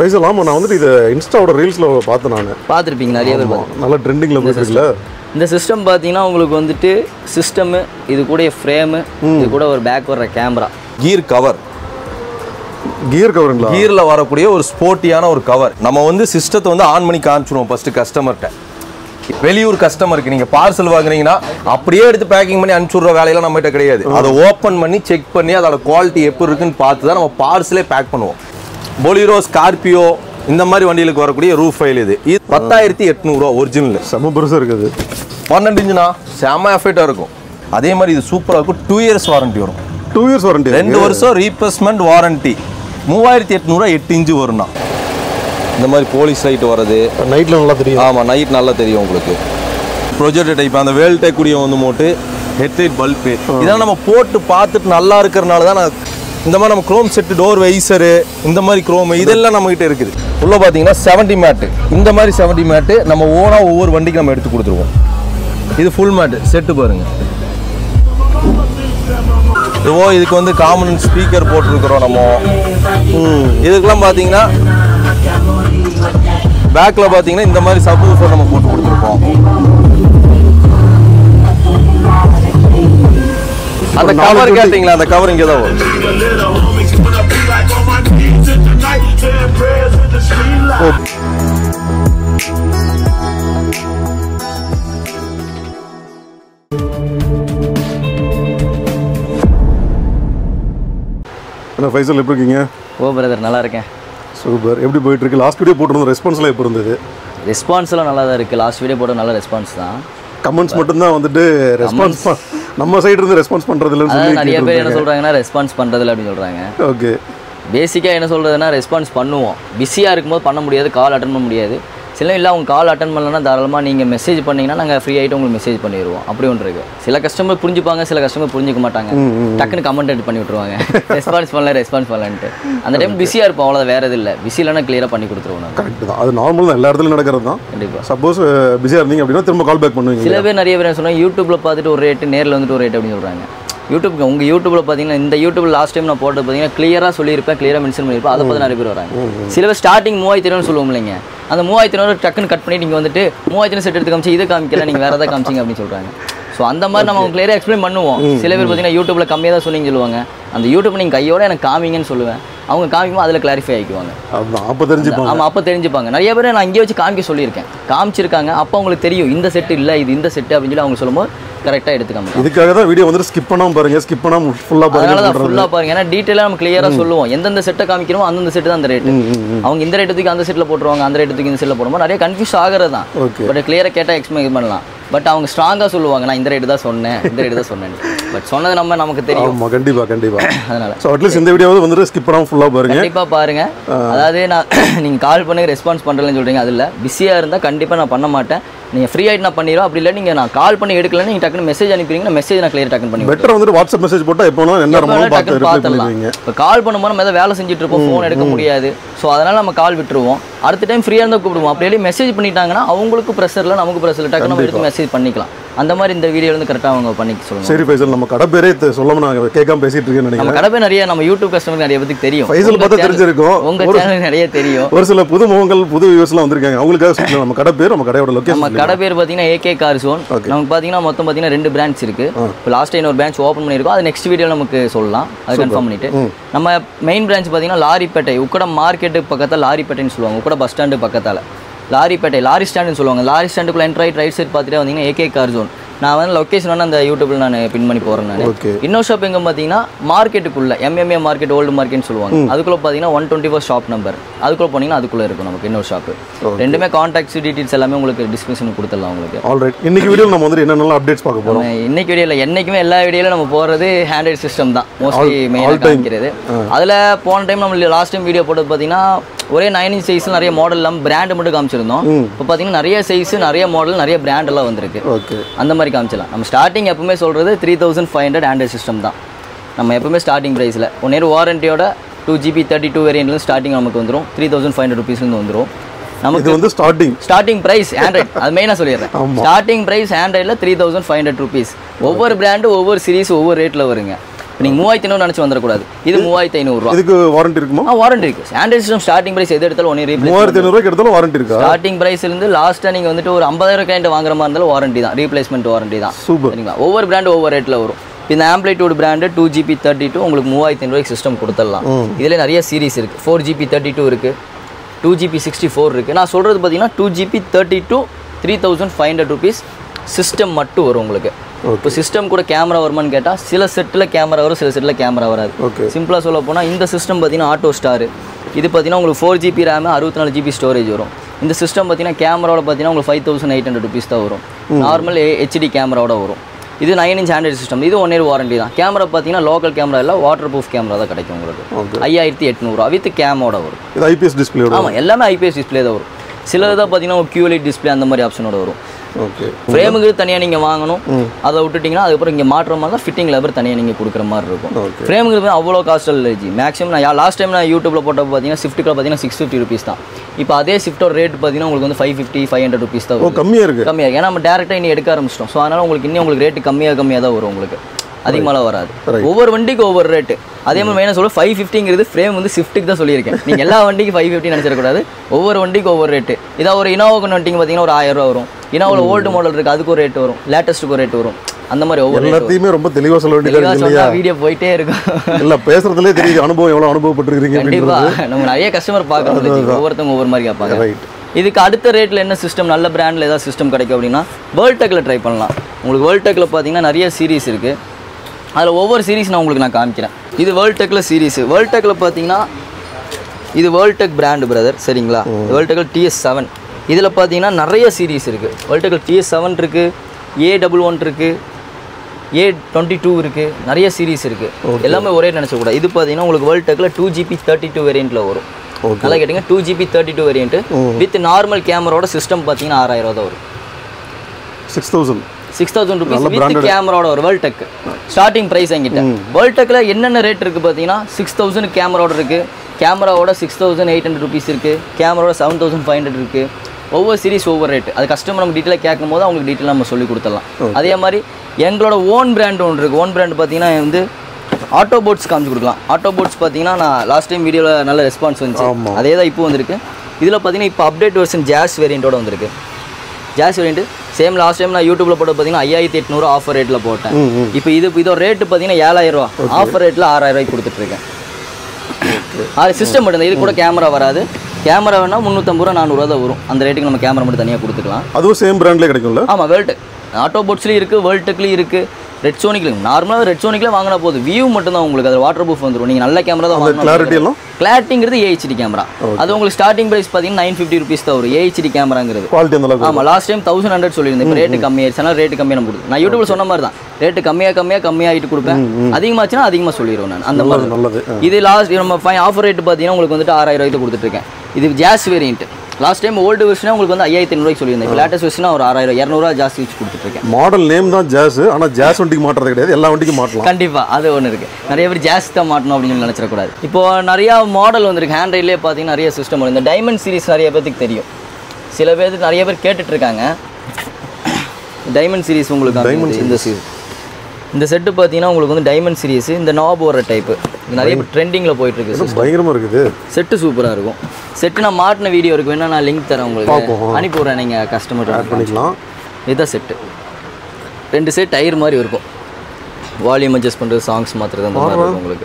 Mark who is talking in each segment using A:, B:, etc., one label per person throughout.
A: ஃபைசல் ஆமாம் நான் வந்துட்டு இதை இன்ஸ்டாவோட ரீல்ஸில் பார்த்தேன் நான்
B: பார்த்துருப்பீங்க நிறைய பேர் பார்த்து
A: நல்லா ட்ரெண்டிங்கில் போயிட்டுருக்குல்ல
B: இந்த சிஸ்டம் பார்த்தீங்கன்னா உங்களுக்கு வந்துட்டு சிஸ்டமு இது கூட ஃப்ரேமு இது கூட ஒரு பேக் வர்ற கேமரா
C: கியர் கவர்
A: கியர் கவருங்களா
C: கியரில் வரக்கூடிய ஒரு ஸ்போர்ட்டியான ஒரு கவர் நம்ம வந்து சிஸ்டத்தை வந்து ஆன் பண்ணி காமிச்சிடுவோம் ஃபஸ்ட்டு கஸ்டமர்கிட்ட வெளியூர் கஸ்டமருக்கு நீங்கள் பார்சல் வாங்குறீங்கன்னா அப்படியே எடுத்து பேக்கிங் பண்ணி அனுப்பிச்சுடுற வேலையெல்லாம் நம்மகிட்ட கிடையாது அதை ஓப்பன் பண்ணி செக் பண்ணி அதோட குவாலிட்டி எப்படி இருக்குன்னு பார்த்து தான் நம்ம பார்சலே பேக் பண்ணுவோம் பொலிரோ ஸ்கார்பியோ இந்த மாதிரி வண்டிகளுக்கு வரக்கூடிய ரூஃப் ஃபைல் இது 10,800 ஒரிஜினல்
A: செம்ம பெருசாக இருக்குது
C: 12 இன்ச்சுனா செம்ம எஃபெக்டாக இருக்கும் அதே மாதிரி இது சூப்பராக இருக்கும் 2 இயர்ஸ் வாரண்டி வரும்
A: 2 இயர்ஸ் வாரண்டி
C: 2 வருஷம் ரீப்ளேஸ்மெண்ட் வாரண்டி 3,800 8 இன்ச்சு வரும்னா இந்த மாதிரி போலீஸ் லைட் வர்றது
A: நைட்டில் நல்லா தெரியும்
C: ஆமாம் நைட் நல்லா தெரியும் உங்களுக்கு ப்ரொஜெக்டர் டைப் அந்த வேல்டெக் கூடிய வந்து மோட்டு ஹெட்லைட் பல்பு இதெல்லாம் நம்ம போட்டு பார்த்துட்டு நல்லா இருக்கிறனால தான் நான் இந்த மாதிரி நம்ம குரோம் செட்டு டோர் வைசரு இந்த மாதிரி குரோம் இதெல்லாம் நம்மகிட்ட இருக்குது உள்ள பார்த்தீங்கன்னா 70 மேட்டு இந்த மாதிரி 70 மேட்டு நம்ம ஓனாக ஒவ்வொரு வண்டிக்கு நம்ம எடுத்து கொடுத்துருவோம் இது ஃபுல் மேட்டு செட்டு பாருங்க இதுக்கு வந்து காமன் ஸ்பீக்கர் போட்டிருக்கிறோம் நம்ம இதுக்கெல்லாம் பார்த்தீங்கன்னா பேக்கில் பார்த்தீங்கன்னா இந்த மாதிரி சப்வூஃபர் நம்ம போட்டு கொடுத்துருக்கோம் அந்த கவர் கேட்டிங்களா அந்த கவர் இங்கே தான் வரும்
A: ஃபைசல் எப்படி இருக்கீங்க
B: ஓ பிரதர் நல்லா இருக்கேன்
A: சூப்பர் எப்படி போயிட்டு இருக்கு லாஸ்ட் வீடியோ போட்டிருந்த ரெஸ்பான்ஸ்லாம் எப்படி இருந்தது
B: ரெஸ்பான்ஸ்லாம் நல்லா தான் இருக்குது லாஸ்ட் வீடியோ போட்ட நல்ல ரெஸ்பான்ஸ் தான்
A: கமெண்ட்ஸ் மட்டும்தான் வந்துட்டு ரெஸ்பான்ஸ் நம்ம சைடு இருந்து ரெஸ்பான்ஸ் பண்ணுறது இல்லைன்னு சொல்லி
B: நிறைய பேர் என்ன சொல்கிறாங்கன்னா ரெஸ்பான்ஸ் பண்ணுறதில்ல அப்படின்னு சொல்கிறாங்க
A: ஓகே
B: பேசிக்காக என்ன சொல்கிறதுனா ரெஸ்பான்ஸ் பண்ணுவோம் பிஸியாக இருக்கும்போது பண்ண முடியாது கால் அட்டன் பண்ண முடியாது சில இல்லை அவங்க கால் அட்டன் பண்ணலன்னா தாராளமாக நீங்கள் மெசேஜ் பண்ணிங்கன்னா நாங்கள் ஃப்ரீ ஆகிட்டு உங்களுக்கு மெசேஜ் பண்ணிடுவோம் அப்படி ஒன்று இருக்குது சில கஸ்டமர் புரிஞ்சுப்பாங்க சில கஸ்டமர் புரிஞ்சிக்க மாட்டாங்க டக்குன்னு கமெண்ட் எடுத்து பண்ணி விட்ருவாங்க ரெஸ்பான்ஸ் பண்ணலன்ட்டு அந்த டைம் பிஸியாக இருப்போம் அவ்வளோ வேறு எது இல்லை பிஸி இல்லைன்னா கிளியராக பண்ணி கொடுத்துருவோம்
A: கரெக்ட் தான் அது நார்மல் தான் எல்லா இடத்துலையும் நடக்கிறது தான்
B: கண்டிப்பாக
A: சப்போஸ் பிஸியாக இருந்தீங்க அப்படின்னா திரும்ப கால் பேக் பண்ணுவீங்க
B: சில பேர் நிறைய பேர் என்ன சொன்னால் யூடியூப்பில் பார்த்துட்டு ஒரு ரேட்டு நேரில் வந்துட்டு ஒரு ரேட் அப்படின்னு சொல்கிறாங்க யூடியூப்க்கு உங்கள் யூடியூப்பில் பார்த்தீங்கன்னா இந்த யூடியூப்பில் லாஸ்ட் டைம் நான் போட்டது பார்த்தீங்கன்னா கிளியராக சொல்லியிருப்பேன் கிளியராக மென்ஷன் பண்ணியிருப்பேன் அதை பார்த்து நிறைய பேர் வராங்க சில பேர் ஸ்டார்டிங் 3,500 சொல்லுவோம் இல்லைங்க அந்த 3,500 டக்குன்னு கட் பண்ணி நீங்கள் வந்துட்டு 3,500 செட் எடுத்து காமிச்சு இது காமிக்கல நீங்கள் வேறு எதாவது காமிச்சிங்க அப்படின்னு சொல்கிறாங்க ஸோ அந்த மாதிரி நம்ம கிளியராக எக்ஸ்பிளைன் பண்ணுவோம் சில பேர் பார்த்தீங்கன்னா யூடியூப்பில் கம்மியாக தான் சொன்னீங்கன்னு சொல்லுவாங்க அந்த யூடியூப் நீங்கள் கையோட எனக்கு காமிங்கன்னு சொல்லுவேன் அவங்க காமிக்கும்போது அதில் கிளாரிஃபை ஆகிக்குவாங்க
A: அப்போ தெரிஞ்சுப்பாங்க
B: ஆமாம் அப்போ தெரிஞ்சுப்பாங்க நிறைய பேர் நான் இங்கே வச்சு காமிக்க சொல்லியிருக்கேன் காமிச்சிருக்காங்க அப்போ அவங்களுக்கு தெரியும் இந்த செட்டு இல்லை இது இந்த செட்டு அப்படின்னு சொல்லி அவங்க சொல்லும்போது கரெக்டாக எடுத்துக்காம
A: இதுக்காக தான் வீடியோ வந்து ஸ்கிப் பண்ணாமல் பாருங்க ஸ்கிப் பண்ணாமல் ஃபுல்லாக பாருங்க
B: அதனால தான் ஃபுல்லாக பாருங்க ஏன்னா டீட்டெயிலாக நம்ம கிளியராக சொல்லுவோம் எந்தெந்த செட்டை காமிக்கிறோம் அந்தந்த செட்டு தான் அந்த ரேட்டு அவங்க இந்த ரேட்டுக்கு அந்த செட்டில் போட்டுருவாங்க அந்த ரேட்டுக்கு இந்த செட்டில் போடும்போது நிறைய கன்ஃபியூஸ் ஆகிறது தான் பட் கிளியராக கேட்டால் எக்ஸ்பிளைன் பண்ணலாம் பட் அவங்க ஸ்ட்ராங்காக சொல்லுவாங்க நான் இந்த ரேட்டு தான் சொன்னேன் இந்த ரேட்டு தான் சொன்னேன் பட் சொன்னது நமக்கு தெரியும்
A: ஆமாம் கண்டிப்பாக
B: அதனால
A: ஸோ அட்லீஸ்ட் இந்த வீடியோ வந்து ஸ்கிப் பண்ணாமல் ஃபுல்லாக பாருங்க
B: கண்டிப்பாக பாருங்க அதாவது நான் நீங்கள் கால் பண்ணுங்க ரெஸ்பான்ஸ் பண்ணுறேன்னு சொல்கிறீங்க அதில் பிஸியாக இருந்தால் கண்டிப்பாக நான் பண்ண மாட்டேன் நீங்கள் ஃப்ரீ ஆகிட்டு நான் பண்ணிடுவோம் அப்படி இல்லை நீங்கள் நான் கால் பண்ணி எடுக்கலன்னு நீங்கள் டக்குன்னு மெசேஜ் அனுப்பிடுங்க மெசேஜ் நான் கிளியர் டக்குன்னு பண்ணி
A: பெட்டர் வந்து வாட்ஸ்அப் மெசேஜ் போட்டால் எப்போ என்ன
B: டக்குன்னு பார்த்துடலாம் இப்போ கால் பண்ணும்போது நம்ம ஏதாவது வேலை செஞ்சுட்டு இருப்போம் ஃபோன் எடுக்க முடியாது ஸோ அதனால் நம்ம கால் விட்டுருவோம் அடுத்த டைம் ஃப்ரீயாக இருந்தால் கூப்பிடுவோம் அப்படி மெசேஜ் பண்ணிட்டாங்கன்னா அவங்களுக்கு ப்ரெஷரில் நமக்கு ப்ரெஷரில் டக்குன்னு நம்ம எடுத்து மெசேஜ் பண்ணிக்கலாம் அந்த மாதிரி இந்த வீடியோ வந்து கரெக்டாக அவங்க பண்ணிக்க சொல்லுவாங்க
A: சரி ஃபைசல் நம்ம கடை பேரே சொல்லாமல் நான் கேட்காம பேசிட்டு இருக்கேன்னு நினைக்கிறேன்
B: நம்ம கடை பேர் நிறைய நம்ம யூடியூப் கஸ்டமருக்கு நிறைய பற்றி தெரியும்
A: ஃபைசல் பார்த்தா தெரிஞ்சிருக்கும்
B: உங்கள் சேனல் நிறைய தெரியும்
A: ஒரு சில புது முகங்கள் புது வியூஸ்லாம் வந்திருக்காங்க அவங்களுக்காக நம்ம கடை பேர் நம்ம கடையோட லொகேஷன்
B: நம்ம கடை பேர் பார்த்தீங்கன்னா ஏகே கார் ஜோன் நமக்கு பார்த்தீங்கன்னா மொத்தம் பார்த்தீங்கன்னா 2 பிரான்ச் இருக்கு இப்போ லாஸ்ட் டைம் ஒரு பிரான்ச் ஓப்பன் பண்ணியிருக்கோம் அது நெக்ஸ்ட் வீடியோ நமக்கு சொல்லலாம் அது கன்ஃபார்ம் பண்ணிட்டு நம்ம மெயின் பிரான்ச் பார்த்தீங்கன்னா லாரிப்பேட்டை உக்கடம் மார்க்கெட்டு பக்கத்தில் லாரிப்பேட்டைன்னு சொல்லுவாங்க உக்கடம் பஸ் ஸ்டாண்டு பக்கத்தால் லாரிப்பேட்டை லாரி ஸ்டாண்டுன்னு சொல்லுவாங்க லாரி ஸ்டாண்டுக்குள்ள என்ட்ராய் ரைட் சைட் பார்த்துட்டு வந்தீங்கன்னா ஏகே கார் ஜோன் நான் வந்து லொக்கேஷன் வந்து அந்த யூடியூப்பில் நான் பின் பண்ணி போகிறேன் நான் இன்னொரு ஷாப் எங்கே பார்த்தீங்கன்னா மார்க்கெட்டுக்குள்ளே எம்எம்ஏ மார்க்கெட் ஓல்டு மார்க்கெட்னு சொல்லுவாங்க அதுக்குள்ளே பார்த்தீங்கன்னா 124 ஷாப் நம்பர் அதுக்குள்ளே போனீங்கன்னா அதுக்குள்ளே இருக்கும் நமக்கு இன்னொரு ஷாப்பு ரெண்டுமே கான்டாக்ட்ஸ் டீட்டெயில்ஸ் எல்லாமே உங்களுக்கு டிஸ்கிரிப்ஷன் கொடுத்துடலாம் உங்களுக்கு
A: ஆல்ரைட் இன்னைக்கு வீடியோவில் நம்ம வந்து என்னென்ன அப்டேட்ஸ் பார்க்க போகிறோம்
B: இன்னைக்கு வீடியோவில் என்றைக்குமே எல்லா வீடியோவில் நம்ம போகிறது ஹேண்ட்ரைட் சிஸ்டம் தான் மோஸ்ட்லி மெயினாக காமிக்கிறது அதில் போன டைம் நம்ம லாஸ்ட் டைம் வீடியோ போட்டது பார்த்தீங்கன்னா ஒரே 9 inch சைஸில் நிறைய மாடல் இல்லாமல் பிராண்டு மட்டும் காமிச்சிருந்தோம் இப்போ பார்த்தீங்கன்னா நிறைய சைஸு நிறைய மாடல் நிறைய பிராண்ட் எல்லாம் வந்திருக்கு அந்த மாதிரி காமிச்சிடலாம் நம்ம ஸ்டார்டிங் எப்பவுமே சொல்கிறது 3,500 ஆண்ட்ராய்ட் சிஸ்டம் தான் நம்ம எப்பவுமே ஸ்டார்டிங் ப்ரைஸில் 1 year வாரண்டியோட 2GB 32 வேரியன்ட்லேருந்து ஸ்டார்டிங் நமக்கு வந்துடும் 3,500 rupeesலேருந்து வந்துடும் நமக்கு வந்து ஸ்டார்டிங் பிரைஸ் ஆண்ட்ராய்ட் அது மெயினாக சொல்லிடுறேன் ஸ்டார்டிங் பிரைஸ் ஆண்ட்ராய்டில் 3,500 rupees ஒவ்வொரு பிராண்டு ஒவ்வொரு சீரீஸ் ஒவ்வொரு ரேட்டில் வருங்க நீங்கள் 3500 நினச்சி வந்துடக்கூடாது. இது 3500
A: இதுக்கு வாரண்டி இருக்குமா?
B: வாரண்டி இருக்குது. ஆண்ட்ராய்ட் சிஸ்டம் ஸ்டார்டிங் ப்ரைஸ் எது எடுத்தாலும் 1 இயர்
A: 3500 எடுத்தாலும் வாரண்டி இருக்கா?
B: ஸ்டார்டிங் ப்ரைஸ்லேருந்து லாஸ்ட்டாக நீங்கள் வந்துட்டு ஒரு 50,000 கிளைண்ட் வாங்குற மாதிரி இருந்தாலும் வாரண்டி தான், ரீப்ளேஸ்மெண்ட் வாரண்டி தான்.
A: சூப்பர்.
B: சரிங்களா? ஒவ்வொரு பிராண்டு ஒவ்வொரு ரேட்டில் வரும். இந்த ஆம்பிளிட்யூட் பிராண்டு 2GB32 உங்களுக்கு 3500 சிஸ்டம் கொடுத்துடலாம். இதில் நிறைய சீரிஸ் இருக்குது. 4GB32 இருக்குது, 2GB64 இருக்குது. நான் சொல்கிறது பார்த்தீங்கன்னா 2GB32 3500 rupees சிஸ்டம் மட்டும் வரும் உங்களுக்கு. இப்போ சிஸ்டம் கூட கேமரா வருமானு கேட்டால் சில செட்டில் கேமரா வரும், சில செட்டில் கேமரா வராது. சிம்பிளாக சொல்ல போனால் இந்த சிஸ்டம் பார்த்தீங்கன்னா ஆட்டோ ஸ்டார், இது பார்த்தீங்கன்னா உங்களுக்கு 4GB ரேமு 64GB ஸ்டோரேஜ் வரும். இந்த சிஸ்டம் பார்த்தீங்கன்னா கேமராவோட பார்த்தீங்கன்னா உங்களுக்கு 5800 rupees தான் வரும். நார்மல் HD கேமராவோட வரும். இது 9 inch ஆண்ட்ராய்ட் சிஸ்டம். இது 1 year வாரண்டி தான். கேமரா பார்த்தீங்கன்னா லோக்கல் கேமரா இல்லை, வாட்டர் ப்ரூஃப் கேமரா தான் கிடைக்கும் உங்களுக்கு. 5800 வித் கேமோட வரும்.
A: இது ஐபிஎஸ் டிஸ்பிளே வரும்.
B: ஆமாம், எல்லாமே ஐபிஎஸ் டிஸ்பிளே தான் வரும். சிலது தான் பார்த்தீங்கன்னா QLED டிஸ்பிளே அந்த மாதிரி ஆப்ஷனோட வரும்.
A: ஓகே.
B: ஃப்ரேமுக்கு தனியாக நீங்கள் வாங்கணும், அதை விட்டுட்டிங்கன்னா அதுக்கப்புறம் இங்கே மாற்ற மாதிரி தான் ஃபிட்டிங் லேபர் தனியாக நீங்கள் கொடுக்குற மாதிரி இருக்கும். ஃப்ரேமுக்கு அவ்வளோ காஸ்ட் இல்லை ஜி. மேக்ஸிமம் நான் லாஸ்ட் டைம் நான் யூடியூப்பில் போட்டப்போ பார்த்தீங்கன்னா ஸ்விஃப்ட்டுக்கு பார்த்தீங்கன்னா 650 rupees தான். இப்போ அதே ஸ்விஃப்ட்டோட ரேட் பார்த்தீங்கன்னா உங்களுக்கு வந்து 550 500 rupees தான் வரும்.
A: கம்மியாக இருக்குது.
B: கம்மியாக, ஏன்னா நம்ம டேரெக்டாக இன்னும் எடுக்க ஆரம்பிச்சிட்டோம். ஸோ அதனால் உங்களுக்கு இன்னும் உங்களுக்கு ரேட்டு கம்மியாக தான் வரும். உங்களுக்கு அதிகமாக வராது. ஒவ்வொரு வண்டிக்கு ஒவ்வொரு ரேட்டு. அதே மாதிரி மெயினாக சொல்ல 550ங்கிறது ஃப்ரேம் வந்து ஸ்விஃப்ட்டுக்கு தான் சொல்லியிருக்கேன். நீங்கள் எல்லா வண்டிக்கு 550 நினச்சிடக்கூடாது. ஒவ்வொரு வண்டிக்கு ஒவ்வொரு ரேட்டு. இதாக ஒரு இனோவாக்கு வண்டிங்க பார்த்தீங்கன்னா ஒரு 1000 ரூபா வரும். இனோவில் ஓல்டு மாடல் இருக்குது, அதுக்கு ஒரு ரேட் வரும், லேட்டஸ்ட்டுக்கு ஒரு ரேட் வரும். அந்த மாதிரி ஒவ்வொரு
A: எல்லாத்தையுமே ரொம்ப தெளிவாக சொல்ல வேண்டியது.
B: வீடியோ போயிட்டே இருக்கும்.
A: இல்லை பேசுறதுலேயே தெரியுது அனுபவம் எவ்வளோ அனுபவப்பட்டிருக்கீங்க.
B: கண்டிப்பாக நம்ம நிறைய கஸ்டமர் பார்க்க ஒவ்வொருத்தவங்க ஒவ்வொரு மாதிரி கேட்பாங்க.
A: ரைட்.
B: இதுக்கு அடுத்த ரேட்டில் என்ன சிஸ்டம், நல்ல பிராண்டில் ஏதாவது சிஸ்டம் கிடைக்கும் அப்படின்னா வேர்ல்டெக்கில் ட்ரை பண்ணலாம். உங்களுக்கு வேர்ல்டெக்கில் பார்த்தீங்கன்னா நிறைய சீரிஸ் இருக்குது. அதில் ஒவ்வொரு சீரிஸ் நான் காமிக்கிறேன். இது வேர்ல்டெக்கில் சீரிஸ். வேர்ல்டெக்கில் பார்த்தீங்கன்னா இது வேர்ல்டெக் பிராண்டு பிரதர், சரிங்களா? வேர்ல்டெக்கில் TS7. இதில் பார்த்தீங்கன்னா நிறைய சீரிஸ் இருக்குது. வேர்ல்டெக்கில் TS7 இருக்குது, A11 இருக்குது, A22 இருக்குது, நிறைய சீரிஸ் இருக்குது. எல்லாமே ஒரே நினச்சக்கூடாது. இது பார்த்தீங்கன்னா உங்களுக்கு வேர்ல்டெக்கில் 2GB32 வேரியண்ட்டில் வரும். நல்லா கேட்டிங்க, 2GB32 வேரியண்ட்டு வித் நார்மல் கேமராவோட சிஸ்டம் பார்த்தீங்கன்னா 6000 தான் வரும். 6000 rupees வித் கேமராவோட ஒரு வேர்ல்டெக் ஸ்டார்டிங் ப்ரைஸ் என்கிட்ட. வேர்ல்டெக்கில் என்னென்ன ரேட் இருக்குது பார்த்தீங்கன்னா 6000 கேமராவோட இருக்குது, கேமராவோட 6800 rupees இருக்குது, கேமராவோட 7500 இருக்குது. ஒவ்வொரு சீரிஸ் ஒவ்வொரு ரேட்டு. அது கஸ்டமர் நம்ம டீட்டெயிலாக கேட்கும் போது அவங்களுக்கு டீட்டெயிலாக நம்ம சொல்லி கொடுத்துடலாம். அதே மாதிரி எங்களோட ஓன் பிராண்ட் ஒன்று இருக்குது. ஓன் பிராண்ட் பார்த்தீங்கன்னா வந்து ஆட்டோ போட்ஸ் காமிச்சு கொடுக்கலாம். ஆட்டோ போட்ஸ் பார்த்தீங்கன்னா நான் லாஸ்ட் டைம் வீடியோவில் நல்ல ரெஸ்பான்ஸ் வந்துச்சு. அதே தான் இப்போ வந்திருக்கு. இதில் பார்த்தீங்கன்னா இப்போ அப்டேட் வெர்ஷன் ஜாஸ் வேரியண்ட்டோட வந்திருக்கு. Jazz variant same last time நான் யூடியூப்பில் போட்டு பார்த்தீங்கன்னா 5800 ஆஃபர் ரேட்டில் போட்டேன். இப்போ இதோட ரேட்டு பார்த்தீங்கன்னா 7000 ரூபா, ஆஃபர் ரேட்டில் 6000 ரூபாய்க்கு கொடுத்துட்ருக்கேன். அது சிஸ்டம் மட்டும். இது கூட கேமரா வராது. கேமரா வேணால் 350 ரூபா 400 தான் வரும். அந்த ரேட்டுக்கு நம்ம கேமரா மட்டும் தனியாக கொடுத்துக்கலாம். அதுவும் சேம் பிராண்ட்லேயே கிடைக்கும்ல? ஆமாம், வேர்ல்டெக் ஆட்டோ போட்ஸ்லேயும் இருக்குது, வேர்ல்டெக்லேயும் இருக்குது, ரெட் சோனிக்லையும். நார்மலாக ரெட் சோனிக்கில் வாங்கினா போதும், வியூ மட்டும் தான் உங்களுக்கு. அது வாட்டர் ப்ரூஃப் வந்துடும். நீங்கள் நல்ல கேமரா தான் வாங்கணும். கிளாரிட்டிங்கிறது AHD கேமரா. அது உங்களுக்கு ஸ்டார்டிங் ப்ரைஸ் பார்த்தீங்கன்னா 950 rupees தான் வரும். AHD கேமராங்கிறது ஆமாம். லாஸ்ட் டைம் 1100 சொல்லியிருந்தேன். இப்போ ரேட்டு கம்மியாயிருச்சு. ஆனால் ரேட்டு கம்மியாக நம்ம கொடுத்து நான் யூடியூப்ல சொன்ன மாதிரி தான் ரேட்டு கம்மியாகிட்டு கொடுப்பேன். அதிகமாச்சுன்னா அதிகமாக சொல்லிடுவேன் நான். அந்த மாதிரி இது லாஸ்ட் நம்ம ஆஃபர் ரேட்டு பார்த்தீங்கன்னா உங்களுக்கு வந்துட்டு 6000 ரூபாய்க்கு கொடுத்துட்ருக்கேன். இது Jazz variant. Last time old வெர்ஷனா உங்களுக்கு வந்து 5500 ரூபாய்க்கு சொல்லியிருந்தேன். இப்போ லேட்டஸ்ட் வெர்ஷனா ஒரு 6000 200 ஜாஸ்தி வச்சு கொடுத்துட்ருக்கேன். மாடல் நேம் தான் ஜாஸ், ஆனால் ஜாஸ் வண்டிக்கு மாட்டுறது கிடையாது, எல்லா வண்டிக்கும் மாட்டலாம். கண்டிப்பாக அது ஒன்று இருக்குது. நிறைய பேர் ஜாஸ் தான் மாட்டணும் அப்படின்னு நினச்சிடக்கூடாது. இப்போ நிறையா மாடல் வந்துருக்கு. ஹேண்ட்ரைட்லேயே பார்த்தீங்கன்னா நிறைய சிஸ்டம் வரும். இந்த டைமண்ட் சீரிஸ் நிறைய பேருக்கு தெரியும். சில பேருக்கு நிறைய பேர் கேட்டுட்ருக்காங்க. டைமண்ட் சீரிஸ் உங்களுக்கு இந்த சீரிஸ் இந்த செட்டு பார்த்தீங்கன்னா உங்களுக்கு வந்து டைமண்ட் சீரிஸ். இந்த நாப் வர டைப்பு நிறைய ட்ரெண்டிங்கில் போயிட்டுருக்கு. பயங்கரமாக இருக்குது. செட்டு சூப்பராக இருக்கும். செட்டு நான் மாட்டின வீடியோ இருக்குது, வேணா நான் லிங்க் தரேன் உங்களுக்கு, அனுப்பி விட்றேன். நீங்கள் கஸ்டமர் பண்ணிக்கலாம். இதுதான் செட்டு. 2 செட் டயர் மாதிரி இருக்கும். வால்யூம் அட்ஜஸ்ட் பண்ணுறது, சாங்ஸ் மாற்றுறது அந்த மாதிரி இருக்கும் உங்களுக்கு.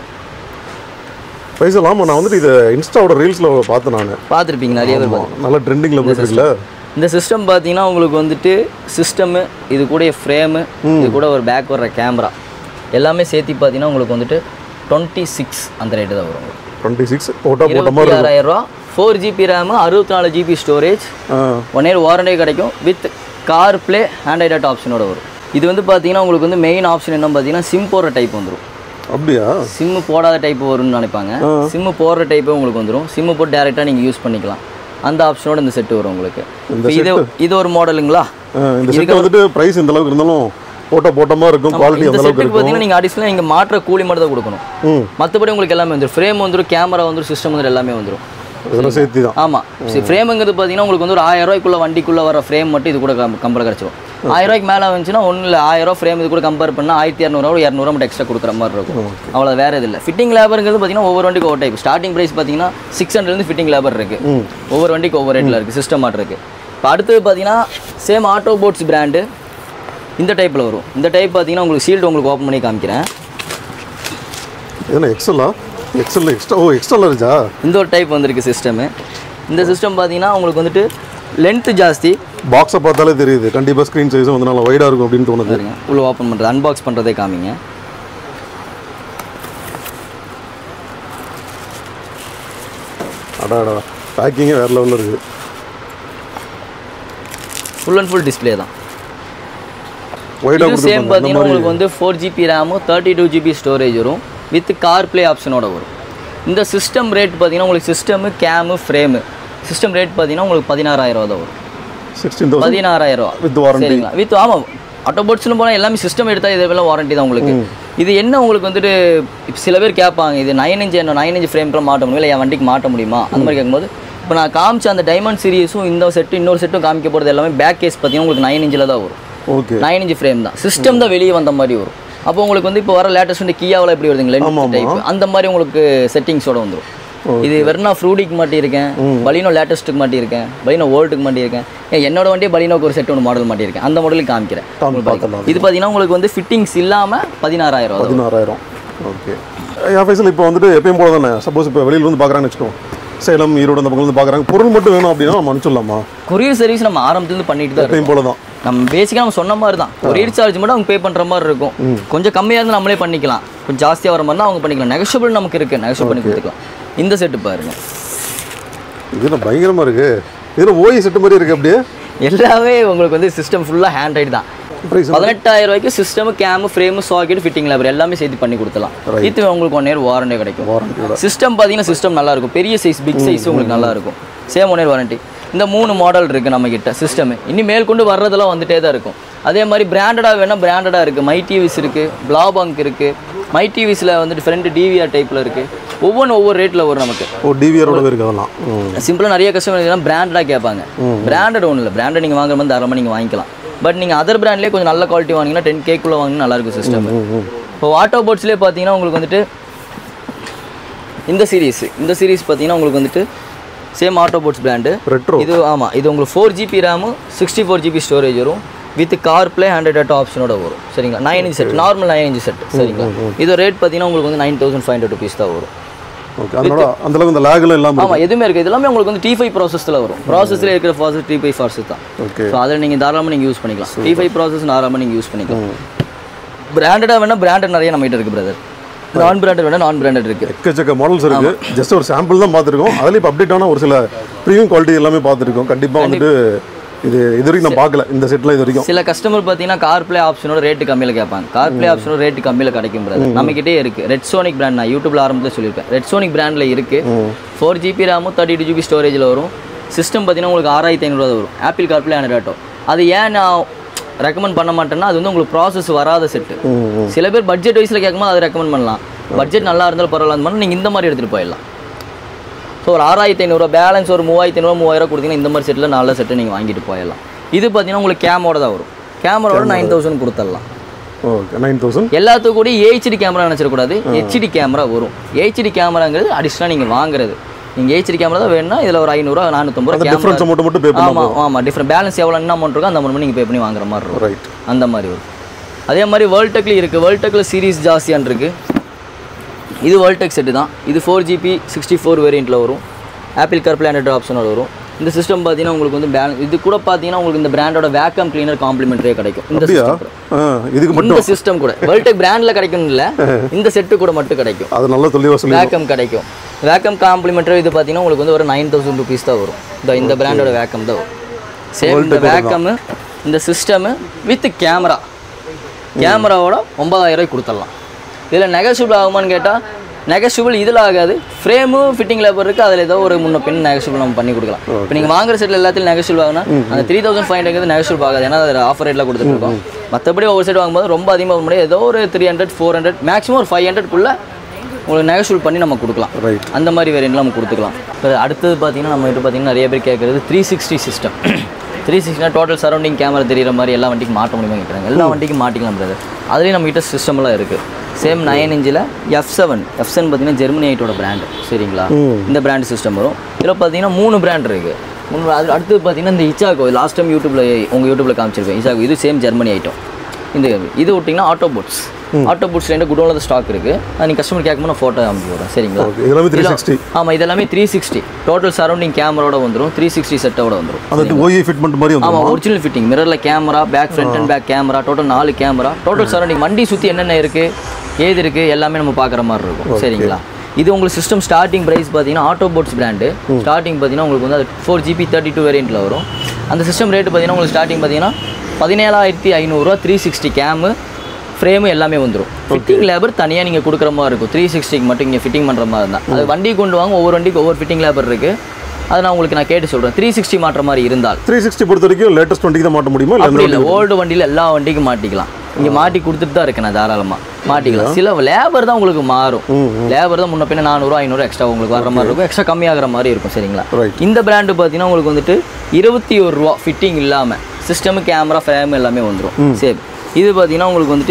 B: பைசல் ஆமாம், நான் வந்துட்டு இதை இன்ஸ்டாவோட ரீல்ஸில் பார்த்தேன். நான் பார்த்துருப்பீங்க நிறைய பேர். நல்லா ட்ரெண்டிங்கில் போயிட்டுருக்குல்ல. இந்த சிஸ்டம் பார்த்தீங்கன்னா உங்களுக்கு வந்துட்டு சிஸ்டமு, இது கூட ஃப்ரேமு, இது கூட ஒரு பேக் வர்ற கேமரா எல்லாமே சேர்த்து பார்த்தீங்கன்னா உங்களுக்கு வந்துட்டு 26 அந்த ரேட்டு தான் வரும். 26 26,000 ரூபா. 4GB RAM, 64GB storage, 1 year warranty கிடைக்கும் with car play Android auto ஆப்ஷனோட வரும். இது வந்து பார்த்தீங்கன்னா உங்களுக்கு வந்து மெயின் ஆப்ஷன் என்ன பார்த்தீங்கன்னா சிம் போடுற டைப் வந்துடும். அப்படியா? சிம்மு போடாத டைப் வரும்னு நினைப்பாங்க. சிம்மு போடுற டைப்பே உங்களுக்கு வந்துடும். சிம்மு போட்டு டேரெக்டாக நீங்கள் யூஸ் பண்ணிக்கலாம். அந்த ஆப்ஷனோட இந்த செட்டு வரும் உங்களுக்கு. இது ஒரு மாடலுங்களா? இதுக்கு வந்துட்டு ப்ரைஸ் இந்த அளவுக்கு இருந்தாலும் போட்டமாக இருக்கும். குவாலிட்டி அந்த அளவுக்கு பார்த்தீங்கன்னா நீங்கள் அடிஷனலாக நீங்கள் மாற்ற கூலி மட்டும் தான் கொடுக்கணும். மற்றபடி உங்களுக்கு எல்லாமே வந்துடும். ஃப்ரேம் வந்துடும், கேமரா வந்துடும், சிஸ்டம் வந்துடும், எல்லாமே வந்துடும். இதெல்லாம் சேர்த்து தான். ஆமாம். ஃப்ரேமுங்கிறது பார்த்தீங்கன்னா உங்களுக்கு வந்து ஒரு 1000 ரூபாய்க்குள்ள வண்டிக்குள்ளே வர ஃப்ரேம் மட்டும் இது கூட கம்பெனி கிடச்சிடும். ரூபாய்க்கு மேலே வந்துச்சுன்னா ஒன்றும் இல்லை 1000 ஃப்ரேம் இது கூட கம்பேர் பண்ணால் 1200 200 மட்டும் எக்ஸ்ட்ரா கொடுக்குற மாதிரி இருக்கும். அவ்வளோ வேறு இது இல்லை. ஃபிட்டிங் லேபருங்கிறது பார்த்தீங்கன்னா ஒவ்வொரு வண்டிக்கு ஒவ்வொரு டைப். ஸ்டார்டிங் ப்ரைஸ் பார்த்தீங்கன்னா 600 ஃபிட்டிங் லேபர் இருக்குது. ஒவ்வொரு வண்டிக்கு ஒவ்வொரு ரேட்டில் இருக்குது. சிஸ்டம் மாட் இருக்குது. இப்போ அடுத்தது பார்த்தீங்கன்னா சேம் ஆட்டோ போட்ஸ் பிராண்டு இந்த டைப்பில் வரும். இந்த டைப் பார்த்தீங்கன்னா உங்களுக்கு ஷீல்டு உங்களுக்கு ஓப்பன் பண்ணி காமிக்கிறேன்.
A: இதெல்லாம் எக்ஸல் எக்ஸ்ட்ரா இருக்கா? இந்த
B: ஒரு டைப் வந்திருக்கு சிஸ்டமு. இந்த சிஸ்டம் பார்த்தீங்கன்னா உங்களுக்கு வந்துட்டு லென்த்து ஜாஸ்தி.
A: பாக்ஸை பார்த்தாலே தெரியுது கண்டிப்பாக ஸ்க்ரீன் சைஸும் வந்து நல்லா வைடாக இருக்கும் அப்படின்னு தோணுது.
B: உள்ள ஓப்பன் பண்ணுறது அன்பாக்ஸ் பண்ணுறதே காமிங்க.
A: அடா பேக்கிங்கே வேறு லெவலில் இருக்குது.
B: ஃபுல் அண்ட் ஃபுல் டிஸ்பிளே தான்.
A: வைடாக
B: சேம் பார்த்தீங்கன்னா உங்களுக்கு வந்து 4GB ரேமு 32GB ஸ்டோரேஜ் வரும் வித் கார் ப்ளே ஆப்ஷனோட வரும். இந்த சிஸ்டம் ரேட் பார்த்தீங்கன்னா உங்களுக்கு system cam frame system rate பார்த்தீங்கன்னா உங்களுக்கு 16000 தான் வரும். 16000
A: வித் வாரண்டி.
B: சரிங்களா? வித் ஆமாம் ஆட்டோபோட்ஸ்னு போனால் எல்லாமே சிஸ்டம் எடுத்தால் இதெல்லாம் வாரண்டி தான் உங்களுக்கு. இது என்ன உங்களுக்கு வந்துட்டு சில பேர் கேட்பாங்க இது 9 இன்ச் ஃப்ரேம்லாம் மாட்ட முடியும் இல்லை என் வண்டிக்கு மாட்ட முடியுமா அந்த மாதிரி கேட்கும்போது இப்போ நான் காமிச்ச அந்த டைமண்ட் சீரிஸும் இந்த செட்டு இன்னொரு செட்டும் காமிக்க போகிறது எல்லாமே பேக் கேஸ் பார்த்தீங்கன்னா உங்களுக்கு 9 இன்ச்சில் தான் வரும்.
A: ஓகே
B: 9 இன்ச் ஃப்ரேம் தான். சிஸ்டம் தான் வெளியே வந்த மாதிரி வரும். அப்போ உங்களுக்கு வந்து இப்போ வர லேட்டஸ்ட் வந்து கியாவில் எப்படி வருதுங்களா டைப் அந்த மாதிரி உங்களுக்கு செட்டிங்ஸோட வந்துடும். இது வெறும் ஃப்ரூடிக்கு மாட்டியிருக்கேன், பலினோ லேட்டஸ்ட்டுக்கு மாட்டியிருக்கேன், பலினோ ஓல்டுக்கு மாட்டியிருக்கேன். என்னோட வண்டியே பலினோக்கு ஒரு செட் ஒன்று மாடல் மாட்டியிருக்கேன். அந்த மாடலுக்கு காமிக்கிறேன். இது பார்த்தீங்கன்னா உங்களுக்கு வந்து ஃபிட்டிங்ஸ் இல்லாமல் 16000.
A: ஓகே ஃபைசல் இப்போ வந்துட்டு எப்பயும் போல தானே சப்போஸ் இப்போ வெளியில் வந்து பார்க்குறாங்கன்னு வச்சுக்கோ சேலம் ஈரோடு அந்த பக்கம் வந்து பார்க்குறாங்க பொருள் மட்டும் வேணும் அப்படின்னா நம்ம அனுப்பிச்சிடலாமா?
B: கொரியர் சர்வீஸ் நம்ம ஆரம்பத்துலேருந்து பண்ணிட்டு தான்
A: எப்பயும் போல தான்.
B: நம்ம பேசிக்காக நம்ம சொன்ன மாதிரி தான். கொரியர் சார்ஜ் மட்டும் அவங்க பே பண்ணுற மாதிரி இருக்கும். கொஞ்சம் கம்மியாக இருந்தால் நம்மளே பண்ணிக்கலாம். கொஞ்சம் ஜாஸ்தியாக வர மாதிரி தான் அவங்க பண்ணிக்கலாம். நெகஷியபிள் நமக்கு இருக்குது. நெகஷியபிள் பண்ணி கொடுத்துக்கலாம். இந்த செட்டு பாருங்க.
A: இதில் பயங்கரமாக இருக்குது. இதில் ஓய் செட்டு மாதிரி இருக்குது. அப்படியே
B: எல்லாமே உங்களுக்கு வந்து சிஸ்டம் ஃபுல்லாக ஹேண்ட்ரைட் தான். 18000 ரூபாய்க்கு system cam frame socket fitting labour எல்லாமே சேர்த்து பண்ணி கொடுத்துலாம். இது உங்களுக்கு 1 இயர் வாரண்டி கிடைக்கும். சிஸ்டம் பார்த்தீங்கன்னா சிஸ்டம் நல்லா இருக்கும். பெரிய சைஸ் பிக் சைஸ் உங்களுக்கு நல்லா இருக்கும். Same 1 year warranty. இந்த 3 மாடல் இருக்குது நம்மக்கிட்ட சிஸ்டம். இன்னும் மேல் கொண்டு வர்றதெல்லாம் வந்துட்டே தான் இருக்கும். அதே மாதிரி பிராண்டடாக வேணால் பிராண்டடாக இருக்குது. மை டிவிஸ் இருக்குது, பிளாபாங்க் இருக்குது. மை டிவிஸில் வந்து டிஃப்ரெண்ட் டிவிஆர் டைப்பில் இருக்குது. ஒவ்வொரு ரேட்டில் வரும் நமக்கு.
A: டிவிஆரோட இருக்குது. அதெல்லாம்
B: சிம்பிளாக நிறைய கஸ்டமர் பிராண்டடாக கேட்பாங்க. பிராண்டட் ஒன்றும் இல்லை. பிராண்டட் நீங்கள் வாங்குற மாதிரி தாராளமாக நீங்கள் வாங்கிக்கலாம். பட் நீங்கள் அதர் பிராண்ட்லேயே கொஞ்சம் நல்ல குவாலிட்டி வாங்கிங்கன்னா 10K வாங்கினா நல்லாயிருக்கும் சிஸ்டம். இப்போ ஆட்டோ போட்ஸ்லேயே பார்த்தீங்கன்னா உங்களுக்கு வந்துட்டு இந்த சீரீஸ் பார்த்தீங்கன்னா உங்களுக்கு வந்துட்டு சேம் ஆட்டோ போட்ஸ் பிராண்டு இது. ஆமாம் இது உங்களுக்கு 4GB ரேமு 64GB ஸ்டோரேஜ் வரும் வித் கார் ப்ளே 100 ஆப்ஷனோட வரும். சரிங்களா? 9 inch set, normal 9 inch set. சரிங்களா? இது ரேட் பார்த்தீங்கன்னா உங்களுக்கு வந்து 9500 rupees தான் வரும்.
A: ஓகே அந்த அளவுக்கு இந்த லாக்ல எல்லாம்
B: ஆமாம் எதுவுமே இருக்குது. இது எல்லாமே உங்களுக்கு வந்து T5 ப்ராசஸில் வரும். ப்ராசஸில் இருக்கிற ப்ராசஸ் T5 ப்ராசஸ் தான்.
A: ஓகே
B: ஸோ அதில் நீங்கள் தாராளமாக நீங்கள் யூஸ் பண்ணிக்கலாம். T5 ப்ராசஸ் தாராளமாக நீங்கள் யூஸ் பண்ணிக்கலாம். பிராண்டடாக வேணால் பிராண்டட் நிறைய நம்மகிட்ட இருக்குது பிரதர். நான் பிராண்டட் வேணால் நான் பிராண்டட் இருக்குது.
A: எக்கச்சக்க மாடல்ஸ் இருக்குது. ஜஸ்ட் ஒரு சாம்பிள் தான் பார்த்துருக்கோம். அதில் இப்போ அப்டேட் ஆன ஒரு சில ப்ரீமியம் குவாலிட்டி எல்லாமே பார்த்துருக்கோம். கண்டிப்பாக வந்துட்டு இது வரைக்கும் நான் பார்க்கல இந்த செட்டில். இது வரைக்கும்
B: சில கஸ்டமர் பார்த்தீங்கன்னா கார் ப்ளே ஆப்ஷனோட ரேட்டு கம்மியில் கேட்பாங்க. கார் ப்ளே ஆப்ஷனோட ரேட்டு கம்மியில் கிடைக்கும் பிரதர். நம்மகிட்டே இருக்குது. ரெட் சோனிக் பிராண்ட் நான் யூடியூப்ல ஆரம்பத்தில் சொல்லியிருப்பேன். ரெட் சோனிக் பிராண்டில் இருக்குது. 4GB ரேமும் 32GB ஸ்டோரேஜில் வரும். சிஸ்டம் பார்த்தீங்கன்னா உங்களுக்கு 6500 வரும். Apple car play 100. அது ஏன் நான் ரெக்கமெண்ட் பண்ண மாட்டேன்னா அது வந்து உங்களுக்கு ப்ராசஸ் வராத செட்டு. சில பேர் பட்ஜெட் வைஸில் கேட்கும்போது அதை ரெக்கமெண்ட் பண்ணலாம். பட்ஜெட் நல்லா இருந்தாலும் பரவாயில்ல நீங்கள் இந்த மாதிரி எடுத்துகிட்டு போயிடலாம். ஸோ ஒரு 6500 பேலன்ஸ் ஒரு 3500 3000 கொடுத்தீங்கன்னா இந்த மாதிரி செட்டில் நல்ல செட்டை நீங்கள் வாங்கிட்டு போயிடலாம். இது பார்த்தீங்கன்னா உங்களுக்கு கேமோட தான் வரும். கேமராவோட 9000 கொடுத்துடலாம்.
A: ஓகே 9000.
B: எல்லாத்துக்கும் கூட HD கேமரா நினச்சிடக்கூடாது. HD கேமரா வரும். HD கேமராங்கிறது அடிஷ்னலாக நீங்கள் வாங்குறது. நீங்கள் HD கேமரா தான் வேணும்னா இதில் ஒரு 500 450
A: டிஃபரன்ஸ் மட்டும் பே பண்ணலாம்.
B: ஆமாம் டிஃப்ரெண்ட் பேலன்ஸ் எவ்வளோ என்ன அமௌண்ட் இருக்கோ அந்த அமௌண்ட் நீங்கள் பே பண்ணி வாங்குற மாதிரி இருக்கும்.
A: ரைட்
B: அந்த மாதிரி வரும். அதே மாதிரி வேர்ல்டெக்லேயும் இருக்குது. வேர்ல்டெக்கில் சீரிஸ் ஜாஸ்தியான் இருக்குது. இது வேர்ல்டெக் செட்டு தான். இது 4GB 64 வேரியண்ட்டில் வரும். ஆப்பிள் கார் ப்ளே 100 ஆப்ஷனோட வரும். இந்த சிஸ்டம் பார்த்தீங்கன்னா உங்களுக்கு வந்து பேலன்ஸ் இது கூட பார்த்தீங்கன்னா உங்களுக்கு இந்த பிராண்டோட வேக்கம் கிளீனர் காம்ப்ளிமெண்ட்ரியே கிடைக்கும். இந்த சிஸ்டம் கூட வேர்ல்டெக் பிராண்டில் கிடைக்கும் இல்லை, இந்த செட்டு கூட மட்டும் கிடைக்கும்.
A: அது நல்ல தெளிவாக சொல்லி
B: வேக்கம் கிடைக்கும். வேக்கம் காம்ப்ளிமெண்ட்ரி இது பார்த்தீங்கன்னா உங்களுக்கு வந்து ஒரு 9000 rupees தான் வரும். இந்த பிராண்டோட வேக்கம் தான் வரும். சேம் இந்த வேக்கம் இந்த சிஸ்டமு வித் கேமராவோட 9000 கொடுத்துடலாம். இதில் நெகஷியபிள் ஆகுமான்னு கேட்டால் நெகஷியபிள் இதில் ஆகாது. ஃப்ரேமு ஃபிட்டிங் லேபர் இருக்குது. அதில் ஏதோ ஒரு முன்ன பின் நெகஷியபிள் நம்ம பண்ணி கொடுக்கலாம். இப்போ நீங்கள் வாங்குற செட்டில் எல்லாத்தையும் நெகஷியபிள் ஆகுனா அந்த 3500 நெகஷியபிள் ஆகாது. ஏன்னா அது ஆஃபர் ரேட்டில் கொடுத்துருக்கோம். மற்றபடி ஒவ்வொரு செட் வாங்கும்போது ரொம்ப அதிகமாக முடியாது. ஏதோ ஒரு 300 400 மேக்ஸிமம் ஒரு 500 உங்களுக்கு நெகஷியபிள் பண்ணி நம்ம கொடுக்கலாம். அந்த மாதிரி வேரியண்ட்லாம் நம்ம கொடுத்துக்கலாம். இப்போ அடுத்தது பார்த்தீங்கன்னா நம்ம கிட்ட பார்த்தீங்கன்னா நிறைய பேர் கேட்குறது 360 சிஸ்டம். 360 டோட்டல் சரௌண்டிங் கேமரா தெரியுற மாதிரி எல்லா வண்டிக்கும் மாட்ட முடியுமா கேட்குறாங்க. எல்லா வண்டிக்கும் மாட்டிக்கலாம் பிரதர். அதுலேயும் நம்மகிட்ட சிஸ்டம்லாம் இருக்குது. சேம் 9 இன்ச்சில் F7 பார்த்தீங்கன்னா ஜெர்மனி ஐட்டோட பிராண்டு சரிங்களா. இந்த பிராண்ட் சிஸ்டம் வரும். இதில் பார்த்தீங்கன்னா 3 பிராண்ட் இருக்குது. அது அடுத்து பார்த்தீங்கன்னா இந்த இச்சாகோ லாஸ்ட் டைம் உங்கள் யூடியூப்பில் காமிச்சிருக்கேன். இச்சாகோ இது சேம் ஜெர்மனி ஐட்டம். இது விட்டிங்கன்னா ஆட்டோபோட்ஸ் 2 குடோனில் ஸ்டாக் இருக்குது. அது நீங்கள் கஸ்டமர் கேட்கும்போது நான் ஃபோட்டோ காமிச்சு போகிறேன் சரிங்களா.
A: இதெல்லாமே 360.
B: ஆமாம், இதெல்லாமே 360 டோட்டல் சரௌண்டிங் கேமராவோட வந்துடும். 360 செட்டோட வந்துடும்.
A: அது OE ஃபிட்மெண்ட் மாதிரி வந்துடும்.
B: ஆமாம், ஒரிஜினல் ஃபிட்டிங் மிரரில் camera, back front and back camera, total 4 camera, total surrounding வண்டி சுற்றி என்னென்ன இருக்குது ஏது இருக்குது எல்லாமே நம்ம பார்க்குற மாதிரி இருக்கும் சரிங்களா. இது உங்களுக்கு சிஸ்டம் ஸ்டார்டிங் ப்ரைஸ் பார்த்தீங்கன்னா ஆட்டோபோட்ஸ் பிராண்டு ஸ்டார்டிங் பார்த்தீங்கன்னா உங்களுக்கு வந்து அது 4GB 32 வேரியண்ட்டில் வரும். அந்த சிஸ்டம் ரேட்டு பார்த்தீங்கன்னா உங்களுக்கு ஸ்டார்டிங் பார்த்தீங்கன்னா 17,500 360 கேமு ஃப்ரேமு எல்லாமே வந்துடும். ஃபிட்டிங் லேபர் தனியாக நீங்கள் கொடுக்குற மாதிரி இருக்கும். 360க்கு மட்டும் இங்கே ஃபிட்டிங் பண்ணுற மாதிரி இருந்தால் அது வண்டி கொண்டு வாங்க. ஒவ்வொரு வண்டிக்கு ஒவ்வொரு ஃபிட்டிங் லேபர் இருக்குது. அதை நான் உங்களுக்கு கேட்டு சொல்கிறேன். 360 மாட்டுற மாதிரி இருந்தால்
A: 360 பொறுத்த வரைக்கும் லேட்டஸ்ட் வண்டிக்கு தான் மாட்ட முடியுமா?
B: இல்லை, ஓல்டு வண்டியில் எல்லா வண்டிக்கும் மாட்டிக்கலாம். இங்கே மாட்டி கொடுத்துட்டு தான் இருக்கேன் நான் தாராளமாக மாட்டிக்கலாம். சில லேபர் தான் உங்களுக்கு மாறும். லேபர் தான் முன்ன பின்ன 400 500 எக்ஸ்ட்ரா உங்களுக்கு வர மாதிரி இருக்கும். எக்ஸ்ட்ரா கம்மியாகிற மாதிரி இருக்கும் சரிங்களா. இந்த பிராண்டு பார்த்தீங்கன்னா உங்களுக்கு வந்துட்டு 21 ரூபா ஃபிட்டிங் இல்லாமல் சிஸ்டம் கேமரா ஃப்ரேம் எல்லாமே வந்துடும். சரி, இது பார்த்தீங்கன்னா உங்களுக்கு வந்துட்டு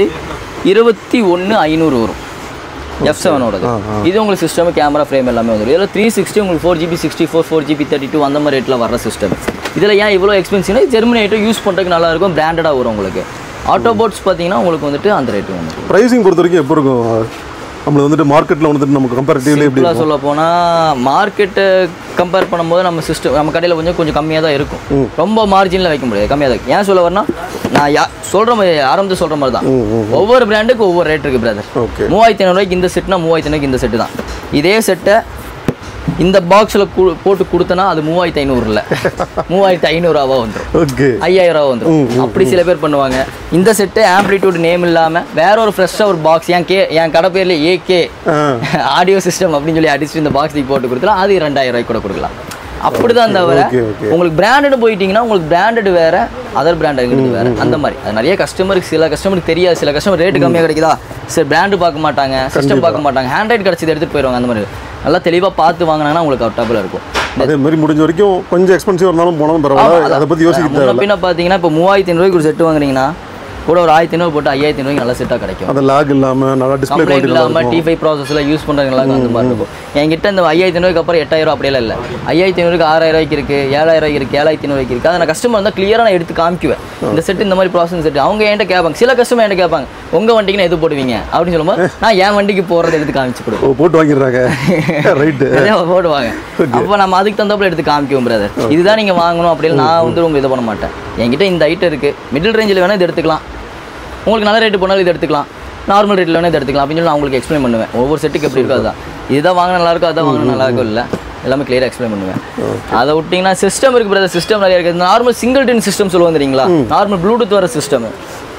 B: 21,500 வரும் F7ஓடது. இது உங்களுக்கு சிஸ்டம் கேமரா ஃப்ரேம் எல்லாமே வந்துடும். இதில் 360 உங்களுக்கு 4GB 64 4GB 32 அந்த மாதிரி ரேட்டில் வர சிஸ்டம். இதில் ஏன் இவ்வளோ எக்ஸ்பென்சிவ்னா ஜெர்மனி ஐட்டம் யூஸ் பண்ணுறதுக்கு நல்லாயிருக்கும். பிராண்டடாக வரும் உங்களுக்கு. ஆட்டோபோட்ஸ் பார்த்தீங்கன்னா உங்களுக்கு வந்துட்டு அந்த ரேட்டு வந்து
A: ப்ரைஸிங் பொறுத்த வரைக்கும் எப்போ இருக்கும்? நம்மளுக்கு வந்துட்டு மார்க்கெட்டில் வந்துட்டு நமக்கு கம்பேரிட்டிவ்லி எப்படி
B: சொல்ல போனால் மார்க்கெட்டை கம்பேர் பண்ணும்போது நம்ம கடையில் கொஞ்சம் கம்மியாக தான் இருக்கும். ரொம்ப மார்ஜினில் வைக்க முடியாது, கம்மியாக தான். ஏன் சொல்ல வரேன்னா நான் சொல்கிற மாதிரி ஆரம்பத்தில் சொல்கிற மாதிரி தான் ஒவ்வொரு பிராண்டுக்கு ஒவ்வொரு ரேட் இருக்குது பிரதர். 3,500 இந்த செட்னா 3,500 இந்த செட்டு தான். இதே செட்டை இந்த பாக்ஸில் போட்டு கொடுத்தனா அது 3,500 இல்லை 3,500 வந்துடும். 5,000 வந்துடும். அப்படி சில பேர் பண்ணுவாங்க. இந்த செட்டு ஆம்பிளிடியூட் நேம் இல்லாமல் வேற ஒரு ஃப்ரெஷ்ஷாக ஒரு பாக்ஸ் என் கடை பேரில் AK ஆடியோ சிஸ்டம் அப்படின்னு சொல்லி அடிச்சுட்டு இந்த பாக்ஸுக்கு போட்டு கொடுத்துலாம் அது 2,000 கூட கொடுக்கலாம். அப்படிதான் தவிர உங்களுக்கு பிராண்டட் போயிட்டீங்கன்னா உங்களுக்கு பிராண்டட் வேற அதர் பிராண்ட் வேற அந்த மாதிரி. அது நிறைய கஸ்டமருக்கு சில கஸ்டமருக்கு தெரியாது. சில கஸ்டமர் ரேட்டு கம்மியாக கிடைக்குதா சரி பிராண்டு பார்க்க மாட்டாங்க, சிஸ்டம் பார்க்க மாட்டாங்க, ஹேண்ட்ரைட் கிடச்சது எடுத்துகிட்டு போயிடுவாங்க. அந்த மாதிரி நல்லா தெளிவாக பார்த்து வாங்கினாங்கன்னா உங்களுக்கு கம்ஃபர்டபுளாக இருக்கும்.
A: அதே மாதிரி முடிஞ்ச வரைக்கும் கொஞ்சம் எக்ஸ்பென்சிவ் இருந்தாலும் போனாலும் பரவாயில்ல. அதை பற்றி யோசிக்க தேவை.
B: பின்ன பார்த்தீங்கன்னா இப்போ 3,500 ஒரு செட்டு வாங்குறீங்கன்னா கூட ஒரு 1,500 போட்டு 5,500 நல்ல செட்டாக கிடைக்கும்.
A: அது லாக் இல்லாமல் நல்லா டிஸ்பிளே குவாலிட்டி இல்லாமல்
B: T5 ப்ராசஸில் யூஸ் பண்ணுறவங்களா அந்த மாதிரி இருக்கும். என்கிட்ட இந்த 5,500 அப்புறம் 8,000 அப்படியெல்லாம் இல்லை. 5,500 6,000 இருக்குது, 7,000 இருக்குது, 7,500 இருக்குது. அதை நான் கஸ்டமர் வந்தால் கிளியராக நான் எடுத்து காமிக்குவேன். இந்த செட்டு இந்த மாதிரி ப்ராசஸ் செட்டு அவங்க என்கிட்ட கேட்பாங்க. சில கஸ்டமர் என்கிட்ட கேட்பாங்க உங்கள் வண்டிக்கு நான் எது போடுவீங்க அப்படின்னு சொல்லும்போது நான் என் வண்டிக்கு போடுறது எடுத்து காமிச்சு கொடுப்பேன்.
A: போட்டு வாங்கிடுறாங்க ரைட்டு
B: போடுவாங்க. அப்போ நம்ம அதுக்கு தந்தாப்புல எடுத்து காமிக்குவோம் பிரதர். இதுதான் நீங்கள் வாங்கணும் அப்படின்னு நான் உங்களுக்கு இது பண்ண மாட்டேன். என்கிட்ட இந்த ஐட்டம் இருக்குது, மிடில் ரேஞ்சில் வேணால் இது எடுத்துக்கலாம், உங்களுக்கு நல்ல ரேட்டு போனாலும் இது எடுத்துக்கலாம், நார்மல் ரேட்டில் வேணால் இது எடுத்துக்கலாம் அப்படின்னு சொல்லி நான் உங்களுக்கு எக்ஸ்பிளைன் பண்ணுவேன். ஒவ்வொரு செட்டுக்கு எப்படி இருக்கோ அதுதான். இதுதான் வாங்கினா நல்லாயிருக்கும், அதான் வாங்கினா நல்லாயிருக்கும் இல்லை எல்லாமே கிளியராக எக்ஸ்பிளைன் பண்ணுவேன். அதை விட்டிங்கன்னா சிஸ்டம் இருக்குது பிரதர். சிஸ்டம் நிறைய இருக்குது. நார்மல் சிங்கிள் டின் சிஸ்டம் சொல்லுவாங்க தெரியுங்களா, நார்மல் ப்ளூடூத் வர சிஸ்டம்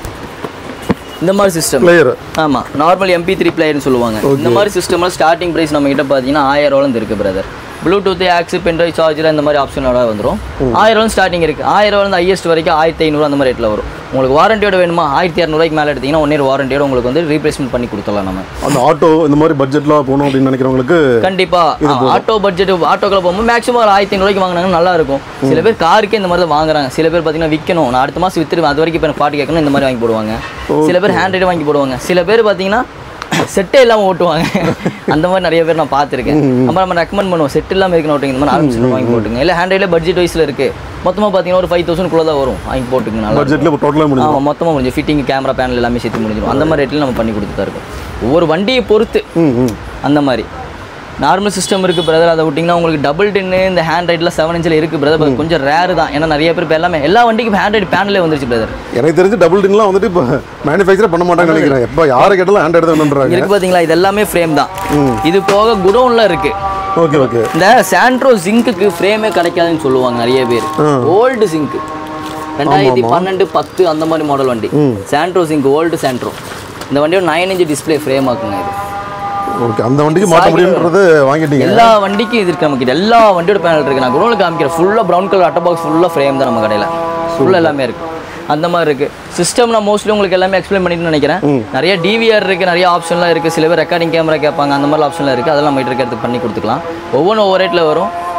B: இந்த மாதிரி சிஸ்டம். ஆமாம், நார்மல் MP3 பிளேயர்னு சொல்லுவாங்க. இந்த மாதிரி சிஸ்டம்லாம் ஸ்டார்டிங் ப்ரைஸ் நம்ம கிட்ட பார்த்தீங்கன்னா 1,000 இருக்குது brother. Bluetooth aux pendrive charger அந்த மாதிரி ஆப்ஷனோட வந்துடும். 1,000 ஸ்டார்டிங் இருக்குது. 1,000 ஹையஸ்ட் வரைக்கும் 1,500 அந்த மாதிரி ரேட்டில் வரும். உங்களுக்கு வாரண்டியோட வேணுமா 1,200 மேலே எடுத்தீங்கன்னா 1 இயர் வாரண்டியோட உங்களுக்கு வந்து ரீப்ளேஸ்மெண்ட் பண்ணி கொடுத்துடலாம். நம்ம
A: அந்த ஆட்டோ இந்த மாதிரி பட்ஜெட்லாம் போகணும் அப்படின்னு நினைக்கிறவங்களுக்கு
B: கண்டிப்பாக ஆட்டோ பட்ஜெட் ஆட்டோக்களை போகும்போது மேக்ஸிமம் ஒரு 1,500 வாங்கினாங்கன்னா நல்லா இருக்கும். சில பேர் காருக்கே இந்த மாதிரி தான் வாங்குறாங்க. சில பேர் பார்த்தீங்கன்னா விற்கணும், நான் அடுத்த மாதம் விற்றுருவேன், அது வரைக்கும் இப்போ எனக்கு பாட்டு கேட்கணும், இந்த மாதிரி வாங்கி போடுவாங்க. சில பேர் ஹேண்ட்ரைடு வாங்கி போடுவாங்க. சில பேர் பார்த்தீங்கன்னா செட்டே இல்லாமல் ஓட்டுவாங்க. அந்த மாதிரி நிறைய பேர் நான் பார்த்துருக்கேன். அப்புறம் நம்ம ரெக்கமெண்ட் பண்ணுவோம் செட் இல்லாமல் இருக்குன்னு ஓட்டுங்க, இந்த மாதிரி ஆரம்பிச்சு வாங்கி போட்டுங்க. இல்லை ஹேண்ட்ரைடில் பட்ஜெட் வைஸில் இருக்குது, மொத்தமாக பார்த்தீங்கன்னா ஒரு 5,000 தான் வரும், வாங்கி போட்டுங்க. நல்லா
A: பட்ஜெட்டில் டோட்டலாக முடியும்.
B: ஆமாம், மொத்தமாக முடிஞ்சு ஃபிட்டிங் கேமரா பேனல் எல்லாமே சேர்த்து முடிஞ்சிடும். அந்த மாதிரி ரேட்டில் நம்ம பண்ணி கொடுத்து தான் இருக்கும். ஒவ்வொரு வண்டியை பொறுத்து அந்த மாதிரி நார்மல் சிஸ்டம் இருக்குது பிரதர். அதை விட்டிங்கன்னா உங்களுக்கு டபுள் டின்னு இந்த ஹேண்ட்ரைடில் 7 இன்ச்சில் இருக்குது பிரதர். கொஞ்சம் ரேரு தான், ஏன்னா நிறைய பேர் இப்போ எல்லாமே எல்லா வண்டிக்கும் ஹேண்ட்ரைட் பேனலே வந்துருச்சு பிரதர்.
A: எனக்கு தெரிஞ்சு டபுள் டின்லாம் வந்துட்டு இப்போ மேனுஃபேக்சர் பண்ண மாட்டாங்கன்னு நினைக்கிறேன். எப்போ யாரை கேட்டாலும் ஹேண்ட்ரைட் தான் பண்ணுறாங்க.
B: இருக்குது பார்த்தீங்களா, இது எல்லாமே ஃப்ரேம் தான். இது போக குடோனில் இருக்குது.
A: Okay okay.
B: இந்த சாண்ட்ரோ ஜிங்க்குக்கு ஃப்ரேமே கிடைக்காதுன்னு சொல்லுவாங்க நிறைய பேர். ஓல்டு ஜிங்க் 2012 10 அந்த மாதிரி மாடல் வண்டி சாண்ட்ரோ ஜிங்க், ஓல்டு சாண்ட்ரோ. இந்த வண்டியோட 9 இன்ச் டிஸ்பிளே ஃப்ரேம் ஆக்குங்க. இது
A: ஓகே, அந்த வண்டிக்கு மாற்ற முடியும்ன்றது வாங்கிட்டீங்க.
B: எல்லா வண்டிக்கும் இது இருக்குது நமக்கு. எல்லா வண்டியோட பேனல் இருக்குது. நான் குடோனில் காமிக்கிறேன். ஃபுல்லாக ப்ரௌன் கலர் அட்டை பாக்ஸ் ஃபுல்லாக ஃப்ரேம் தான் நம்ம கடையில். ஃபுல்லாக எல்லாமே இருக்குது. அந்த மாதிரி இருக்குது. சிஸ்டம் நான் மோஸ்ட்லி உங்களுக்கு எல்லாமே எக்ஸ்பிளைன் பண்ணிட்டு நினைக்கிறேன். நிறைய DVR இருக்குது, நிறைய ஆப்ஷன்லாம் இருக்குது. சில பேர் ரெக்கார்டிங் கேமரா கேட்பாங்க, அந்த மாதிரி ஆப்ஷன்லாம் இருக்குது. அதெல்லாம் நம்ம இருக்கிறதுக்கு பண்ணி கொடுத்துக்கலாம். ஒவ்வொரு ரேட்டில் வரும்.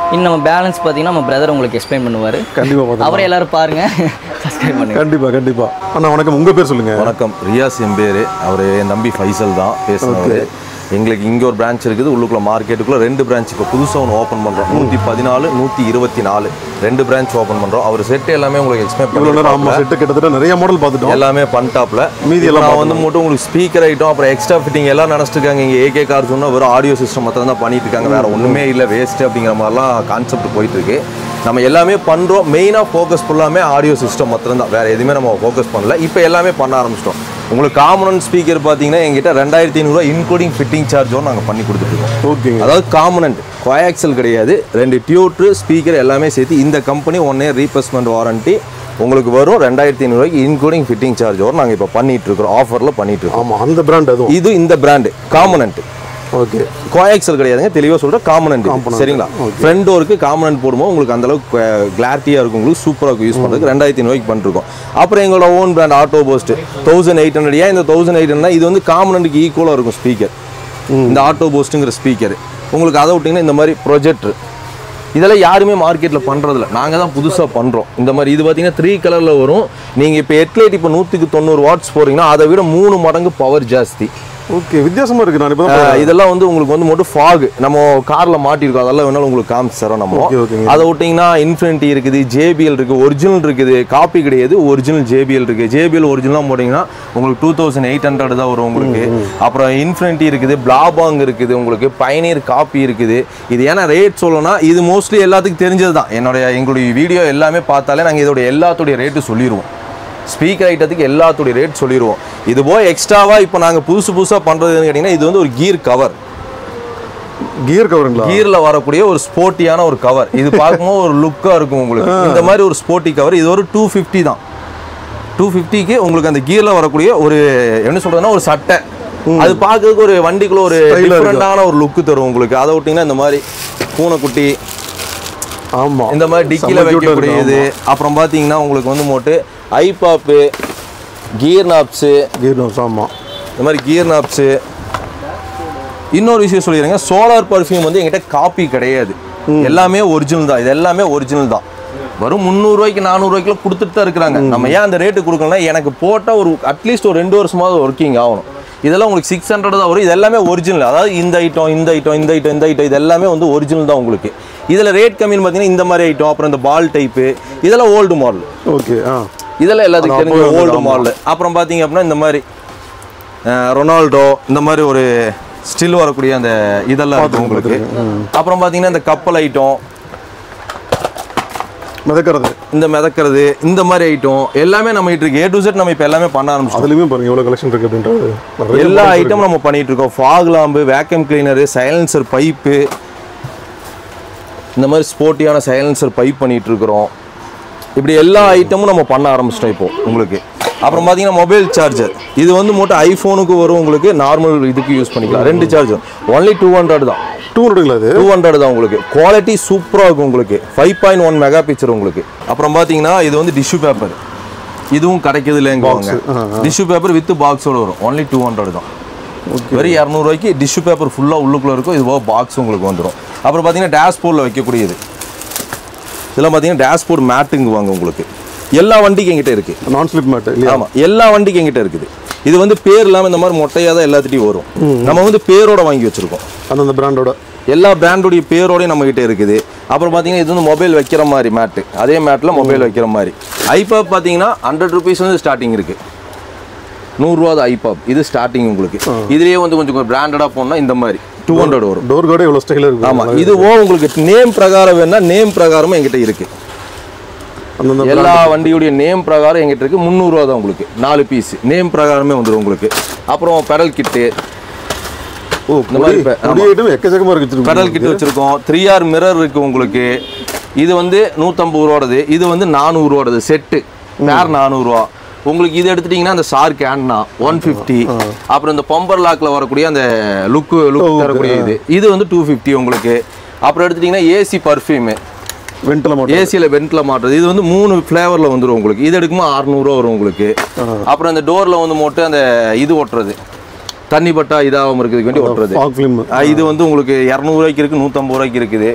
B: இன்னும் நம்ம பேலன்ஸ் பார்த்தீங்கன்னா நம்ம பிரதர் உங்களுக்கு எக்ஸ்பிளைன் பண்ணுவார்.
A: கண்டிப்பாக பார்த்தா
B: அவரை எல்லாரும் பாருங்க, சப்ஸ்கிரைப் பண்ணுங்க.
A: கண்டிப்பாக அண்ணா வணக்கம். உங்கள் பேர் சொல்லுங்கள்.
C: வணக்கம், ரியாஸ் என் பேர். அவர் என் தம்பி ஃபைசல் தான் பேசுனவர். எங்களுக்கு இங்கே ஒரு பிரான்ச் இருக்குது, உள்ளுக்குள்ள மார்க்கெட்டுக்குள்ளே 2 பிரான்ச் இப்போ புதுசாக ஒன்று ஓப்பன் பண்ணுறோம். 114, 124 2 பிரான்ச் ஓப்பன் பண்ணுறோம். அவர் செட்டு எல்லாமே உங்களுக்கு எக்ஸ்பிளைன்
A: பண்ணுறோம். செட்டு கிட்டத்தட்ட நிறைய மாடல் பார்த்துட்டோம், எல்லாமே
C: பண்ணிட்டாப்ல.
A: மீதி எல்லாம்
C: வந்து மட்டும் உங்களுக்கு ஸ்பீக்கர் ஐட்டம் அப்புறம் எக்ஸ்ட்ரா ஃபிட்டிங் எல்லாம் நினச்சிருக்காங்க. இங்கே ஏகே கார் சொன்னால் வெறும் ஆடியோ சிஸ்டம் மட்டும் தான் பண்ணிட்டு இருக்காங்க, வேறு ஒன்றுமே இல்லை, வேஸ்ட்டு அப்படிங்கிற மாதிரிலாம் கான்செப்ட் போயிட்டு இருக்கு. நம்ம எல்லாமே பண்ணுறோம். மெயினாக ஃபோக்கஸ் ஃபுல்லாமே ஆடியோ சிஸ்டம் மாத்திரம் தான், வேறு எதுவுமே நம்ம ஃபோக்கஸ் பண்ணல. இப்போ எல்லாமே பண்ண ஆரம்பிச்சிட்டோம். உங்களுக்கு காமனன்ட் ஸ்பீக்கர் பார்த்தீங்கன்னா எங்கிட்ட 2500 இன்க்ளூடிங் ஃபிட்டிங் சார்ஜோடு நாங்கள் பண்ணி கொடுத்துருக்கோம்.
A: ஓகே,
C: அதாவது காமனன்ட் கோஆக்சல் கிடையாது, 2 டியூட்ரு ஸ்பீக்கர் எல்லாமே சேர்த்து இந்த கம்பெனி 1 இயர் ரீப்ளேஸ்மெண்ட் வாரண்ட்டி உங்களுக்கு வரும். 2500 இன்க்ளூடிங் ஃபிட்டிங் சார்ஜோடு நாங்கள் இப்போ பண்ணிட்டு இருக்கிறோம், ஆஃபரில் பண்ணிட்டு இருக்கோம்.
A: ஆமாம், அந்த பிராண்ட் அதுவும்
C: இது இந்த பிராண்டு காமனன்ட்.
A: ஓகே,
C: கோஆக்சல் கிடையாதுங்க, தெளிவாக சொல்கிறேன், காமனன்ட். சரிங்களா? ஃப்ரண்ட் டோருக்கு காமனன்ட் போடும்போது உங்களுக்கு அந்தளவுக்கு கிளாரிட்டியாக இருக்கும், உங்களுக்கு சூப்பராக இருக்கும் யூஸ் பண்ணுறதுக்கு. 2500 பண்ணிருக்கோம். அப்புறம் எங்களோட ஓன் பிராண்ட் ஆட்டோ போஸ்ட் 1800. ஏன் இந்த 1800? இது வந்து காமனன்ட்டுக்கு ஈக்குவலாக இருக்கும் ஸ்பீக்கர், இந்த ஆட்டோ போஸ்ட்டுங்கிற ஸ்பீக்கர். உங்களுக்கு அதை விட்டிங்கன்னா இந்த மாதிரி ப்ரொஜெக்டர், இதெல்லாம் யாருமே மார்க்கெட்டில் பண்ணுறதில்ல, நாங்கள் தான் புதுசாக பண்ணுறோம். இந்த மாதிரி இது பார்த்தீங்கன்னா 3 கலரில் வரும். நீங்கள் இப்போ ஹெட்லைட் இப்போ 190 வாட்ஸ் போகிறீங்கன்னா அதை விட 3 மடங்கு பவர் ஜாஸ்தி.
A: ஓகே, வித்தியாசமாக இருக்குது. நான் இப்போ
C: இதெல்லாம் வந்து உங்களுக்கு வந்து மட்டும் ஃபாக் நம்ம காரில் மாட்டிருக்கோம், அதெல்லாம் வேணாலும் உங்களுக்கு காமிச்சு தரோம் நம்ம. அதை விட்டிங்கன்னா இன்ஃபினிட்டி இருக்குது, JBL இருக்குது, ஒரிஜினல் இருக்குது, காப்பி கிடையாது, ஒரிஜினல் JBL இருக்குது. JBL ஒரிஜினலாக போட்டிங்கன்னா உங்களுக்கு 2800 தான் வரும் உங்களுக்கு. அப்புறம் இன்ஃபினிட்டி இருக்குது, பிளாபாங் இருக்குது, உங்களுக்கு பைனியர் காப்பி இருக்குது. இது ஏன்னா ரேட் சொல்லணும்னா இது மோஸ்ட்லி எல்லாத்துக்கும் தெரிஞ்சது தான். எங்களுடைய வீடியோ எல்லாமே பார்த்தாலே நாங்கள் இதோட எல்லாத்துடைய ரேட்டு சொல்லிடுவோம். ஸ்பீக்கர் ஐட்டத்துக்கு எல்லாத்துடைய ரேட் சொல்லிடுவோம். இது போய் எக்ஸ்ட்ராவாக இப்போ நாங்கள் புதுசாக பண்ணுறதுன்னு கேட்டிங்கன்னா இது வந்து ஒரு கீர் கவர்.
A: கியர் கவருங்களா?
C: கீரில் வரக்கூடிய ஒரு ஸ்போர்ட்டியான ஒரு கவர். இது பார்க்கும்போது ஒரு லுக்காக இருக்கும் உங்களுக்கு. இந்த மாதிரி ஒரு ஸ்போர்ட்டி கவர். இது ஒரு 250 தான். 250க்கு உங்களுக்கு அந்த கீரில் வரக்கூடிய ஒரு என்ன சொல்கிறதுன்னா ஒரு சட்டை, அது பார்க்கறதுக்கு ஒரு வண்டிக்குள்ள ஒரு டிஃப்ரெண்டான ஒரு லுக்கு தரும் உங்களுக்கு. அதை விட்டிங்கன்னா இந்த மாதிரி பூனைக்குட்டி,
A: ஆமாம்,
C: இந்த மாதிரி டிக்கியில் வைக்கக்கூடியது. அப்புறம் பார்த்தீங்கன்னா உங்களுக்கு வந்து மோட்டு ஐபாப்பு, கியர் நாப்ஸு,
A: ஆமாம்,
C: இந்த மாதிரி கியர் நாப்ஸு. இன்னொரு விஷயம் சொல்லிடுறேங்க, சோலார் பர்ஃப்யூம் வந்து எங்கிட்ட காப்பி கிடையாது, எல்லாமே ஒரிஜினல் தான். இது எல்லாமே ஒரிஜினல் தான். வரும் 300 400 கொடுத்துட்டு தான் இருக்கிறாங்க. நம்ம ஏன் அந்த ரேட்டு கொடுக்கலன்னா எனக்கு போட்டால் ஒரு அட்லீஸ்ட் ஒரு 2 வருஷமாவது ஒர்க்கிங் ஆகணும். இதெல்லாம் உங்களுக்கு 600 தான் வரும். இது எல்லாமே ஒரிஜினல். அதாவது இந்த ஐட்டம் இது எல்லாமே வந்து ஒரிஜினல் தான் உங்களுக்கு. இதில் ரேட் கம்மின்னு பார்த்தீங்கன்னா இந்த மாதிரி ஐட்டம், அப்புறம் இந்த பால் டைப்பு, இதெல்லாம் ஓல்டு மாடல்.
A: ஓகே,
C: இதெல்லாம் எல்லாத்துக்கும் தெரிஞ்ச ஓல்டு மாடல். அப்புறம் பார்த்தீங்க அப்படின்னா இந்த மாதிரி ரொனால்டோ, இந்த மாதிரி ஒரு ஸ்டில் வரக்கூடிய அந்த இதெல்லாம் இருக்கும் உங்களுக்கு. அப்புறம் பார்த்தீங்கன்னா இந்த கப்பல் ஐட்டம், மிதக்கிறது, இந்த மாதிரி ஐட்டம் எல்லாமே நம்ம இருக்கு. A to Z நம்ம இப்போ எல்லாமே பண்ண ஆரம்பிச்சோம்.
A: அதுலயுமே பாருங்க எவ்வளவு கலெக்ஷன் இருக்கு அப்படின்றது.
C: எல்லா ஐட்டம் நம்ம பண்ணிட்டு இருக்கோம். Fog lamp, vacuum cleaner, silencer pipe, இந்த மாதிரி ஸ்போர்ட்டியான சைலன்சர் பைப் பண்ணிட்டு இருக்கிறோம். இப்படி எல்லா ஐட்டமும் நம்ம பண்ண ஆரம்பிச்சிட்டோம் இப்போ உங்களுக்கு. அப்புறம் பார்த்தீங்கன்னா மொபைல் சார்ஜர், இது வந்து மட்டும் ஐஃபோனுக்கு வரும் உங்களுக்கு, நார்மல் இதுக்கு யூஸ் பண்ணிக்கலாம். 2 சார்ஜர் ஒன்லி 200 தான். 200 தான் உங்களுக்கு. குவாலிட்டி சூப்பராக இருக்கும் உங்களுக்கு. 5.1 மெகா பிக்சர் உங்களுக்கு. அப்புறம் பார்த்தீங்கன்னா இது வந்து டிஷ்யூ பேப்பர், இதுவும் கிடைக்கிறது இல்லைங்க. டிஷ்யூ பேப்பர் வித் பாக்ஸோட வரும். ஒன்லி 200 தான். வெறும் 200 டிஷ்யூ பேப்பர் ஃபுல்லாக உள்ளுக்குள்ளே இருக்கும். இது போக பாக்ஸ் உங்களுக்கு வந்துடும். அப்புறம் பார்த்தீங்கன்னா டேஷ்போர்டில் வைக்கக்கூடியது, இதெல்லாம் பார்த்தீங்கன்னா டேஷ்போர்ட் மேட்டுங்க வாங்க உங்களுக்கு. எல்லா வண்டிக்கும் எங்கிட்ட இருக்குது.
A: நான் ஸ்லிப் மேட்.
C: ஆமாம், எல்லா வண்டிக்கும் எங்கிட்ட இருக்குது. இது வந்து பேர் இல்லாமல் இந்த மாதிரி மொட்டையாக தான் எல்லாத்துட்டையும் வரும். நம்ம வந்து பேரோட வாங்கி வச்சுருக்கோம்.
A: அந்த பிராண்டோட
C: எல்லா பிராண்டோடைய பேரோடய நம்மகிட்ட இருக்குது. அப்புறம் பார்த்தீங்கன்னா இது வந்து மொபைல் வைக்கிற மாதிரி மேட்டு, அதே மேட்டில் மொபைல் வைக்கிற மாதிரி. ஐபாப் பார்த்தீங்கன்னா 100 rupees வந்து ஸ்டார்டிங் இருக்குது. 100 ரூபா ஐபாப் இது ஸ்டார்டிங் உங்களுக்கு. இதுலேயே வந்து கொஞ்சம் பிராண்டடாக போனால் இந்த மாதிரி 200 வரும்.
A: டோர் கார்டு எவ்வளோ ஸ்டைலாக இருக்கும்.
C: ஆமாம், இதுவோ உங்களுக்கு நேம் பிரகாரம் வேணா நேம் பிரகாரமும் எங்கிட்ட இருக்குது. எல்லா வண்டியுடைய நேம் பிரகாரம் எங்கிட்ட இருக்குது. 300 ரூபா தான் உங்களுக்கு 4 பீஸ் நேம் பிரகாரமே வந்துடும் உங்களுக்கு. அப்புறம் பெடல் கிட்டு, இந்த மாதிரி பெடல் கிட்டு வச்சுருக்கோம். 3R மிரர் இருக்குது உங்களுக்கு. இது வந்து 150 ரூபாடது, இது வந்து 400 ரூபாடது செட்டு, பேர் 400 ரூபா உங்களுக்கு. இது எடுத்துட்டிங்கன்னா அந்த ஷார்க் ஆன்னா 150. அப்புறம் இந்த பம்பர் லாக்கில் வரக்கூடிய அந்த லுக் தரக்கூடிய இது வந்து 250 உங்களுக்கு. அப்புறம் எடுத்துட்டிங்கன்னா ஏசி பர்ஃப்யூமு, ஏசியில் வெண்டில் மாட்டுறது, இது வந்து 3 ஃப்ளேவரில் வந்துடும் உங்களுக்கு. இது எடுக்கும்போது 600 ரூபா வரும் உங்களுக்கு. அப்புறம் அந்த டோரில் வந்து மோட்டு அந்த இது ஒட்டுறது, தண்ணி பட்டா இதாகவும் இருக்கிறதுக்கு வேண்டி ஒட்டுறது, இது வந்து உங்களுக்கு 200 ரூபாய்க்கு இருக்குது, 150 ரூபாய்க்கு இருக்குது.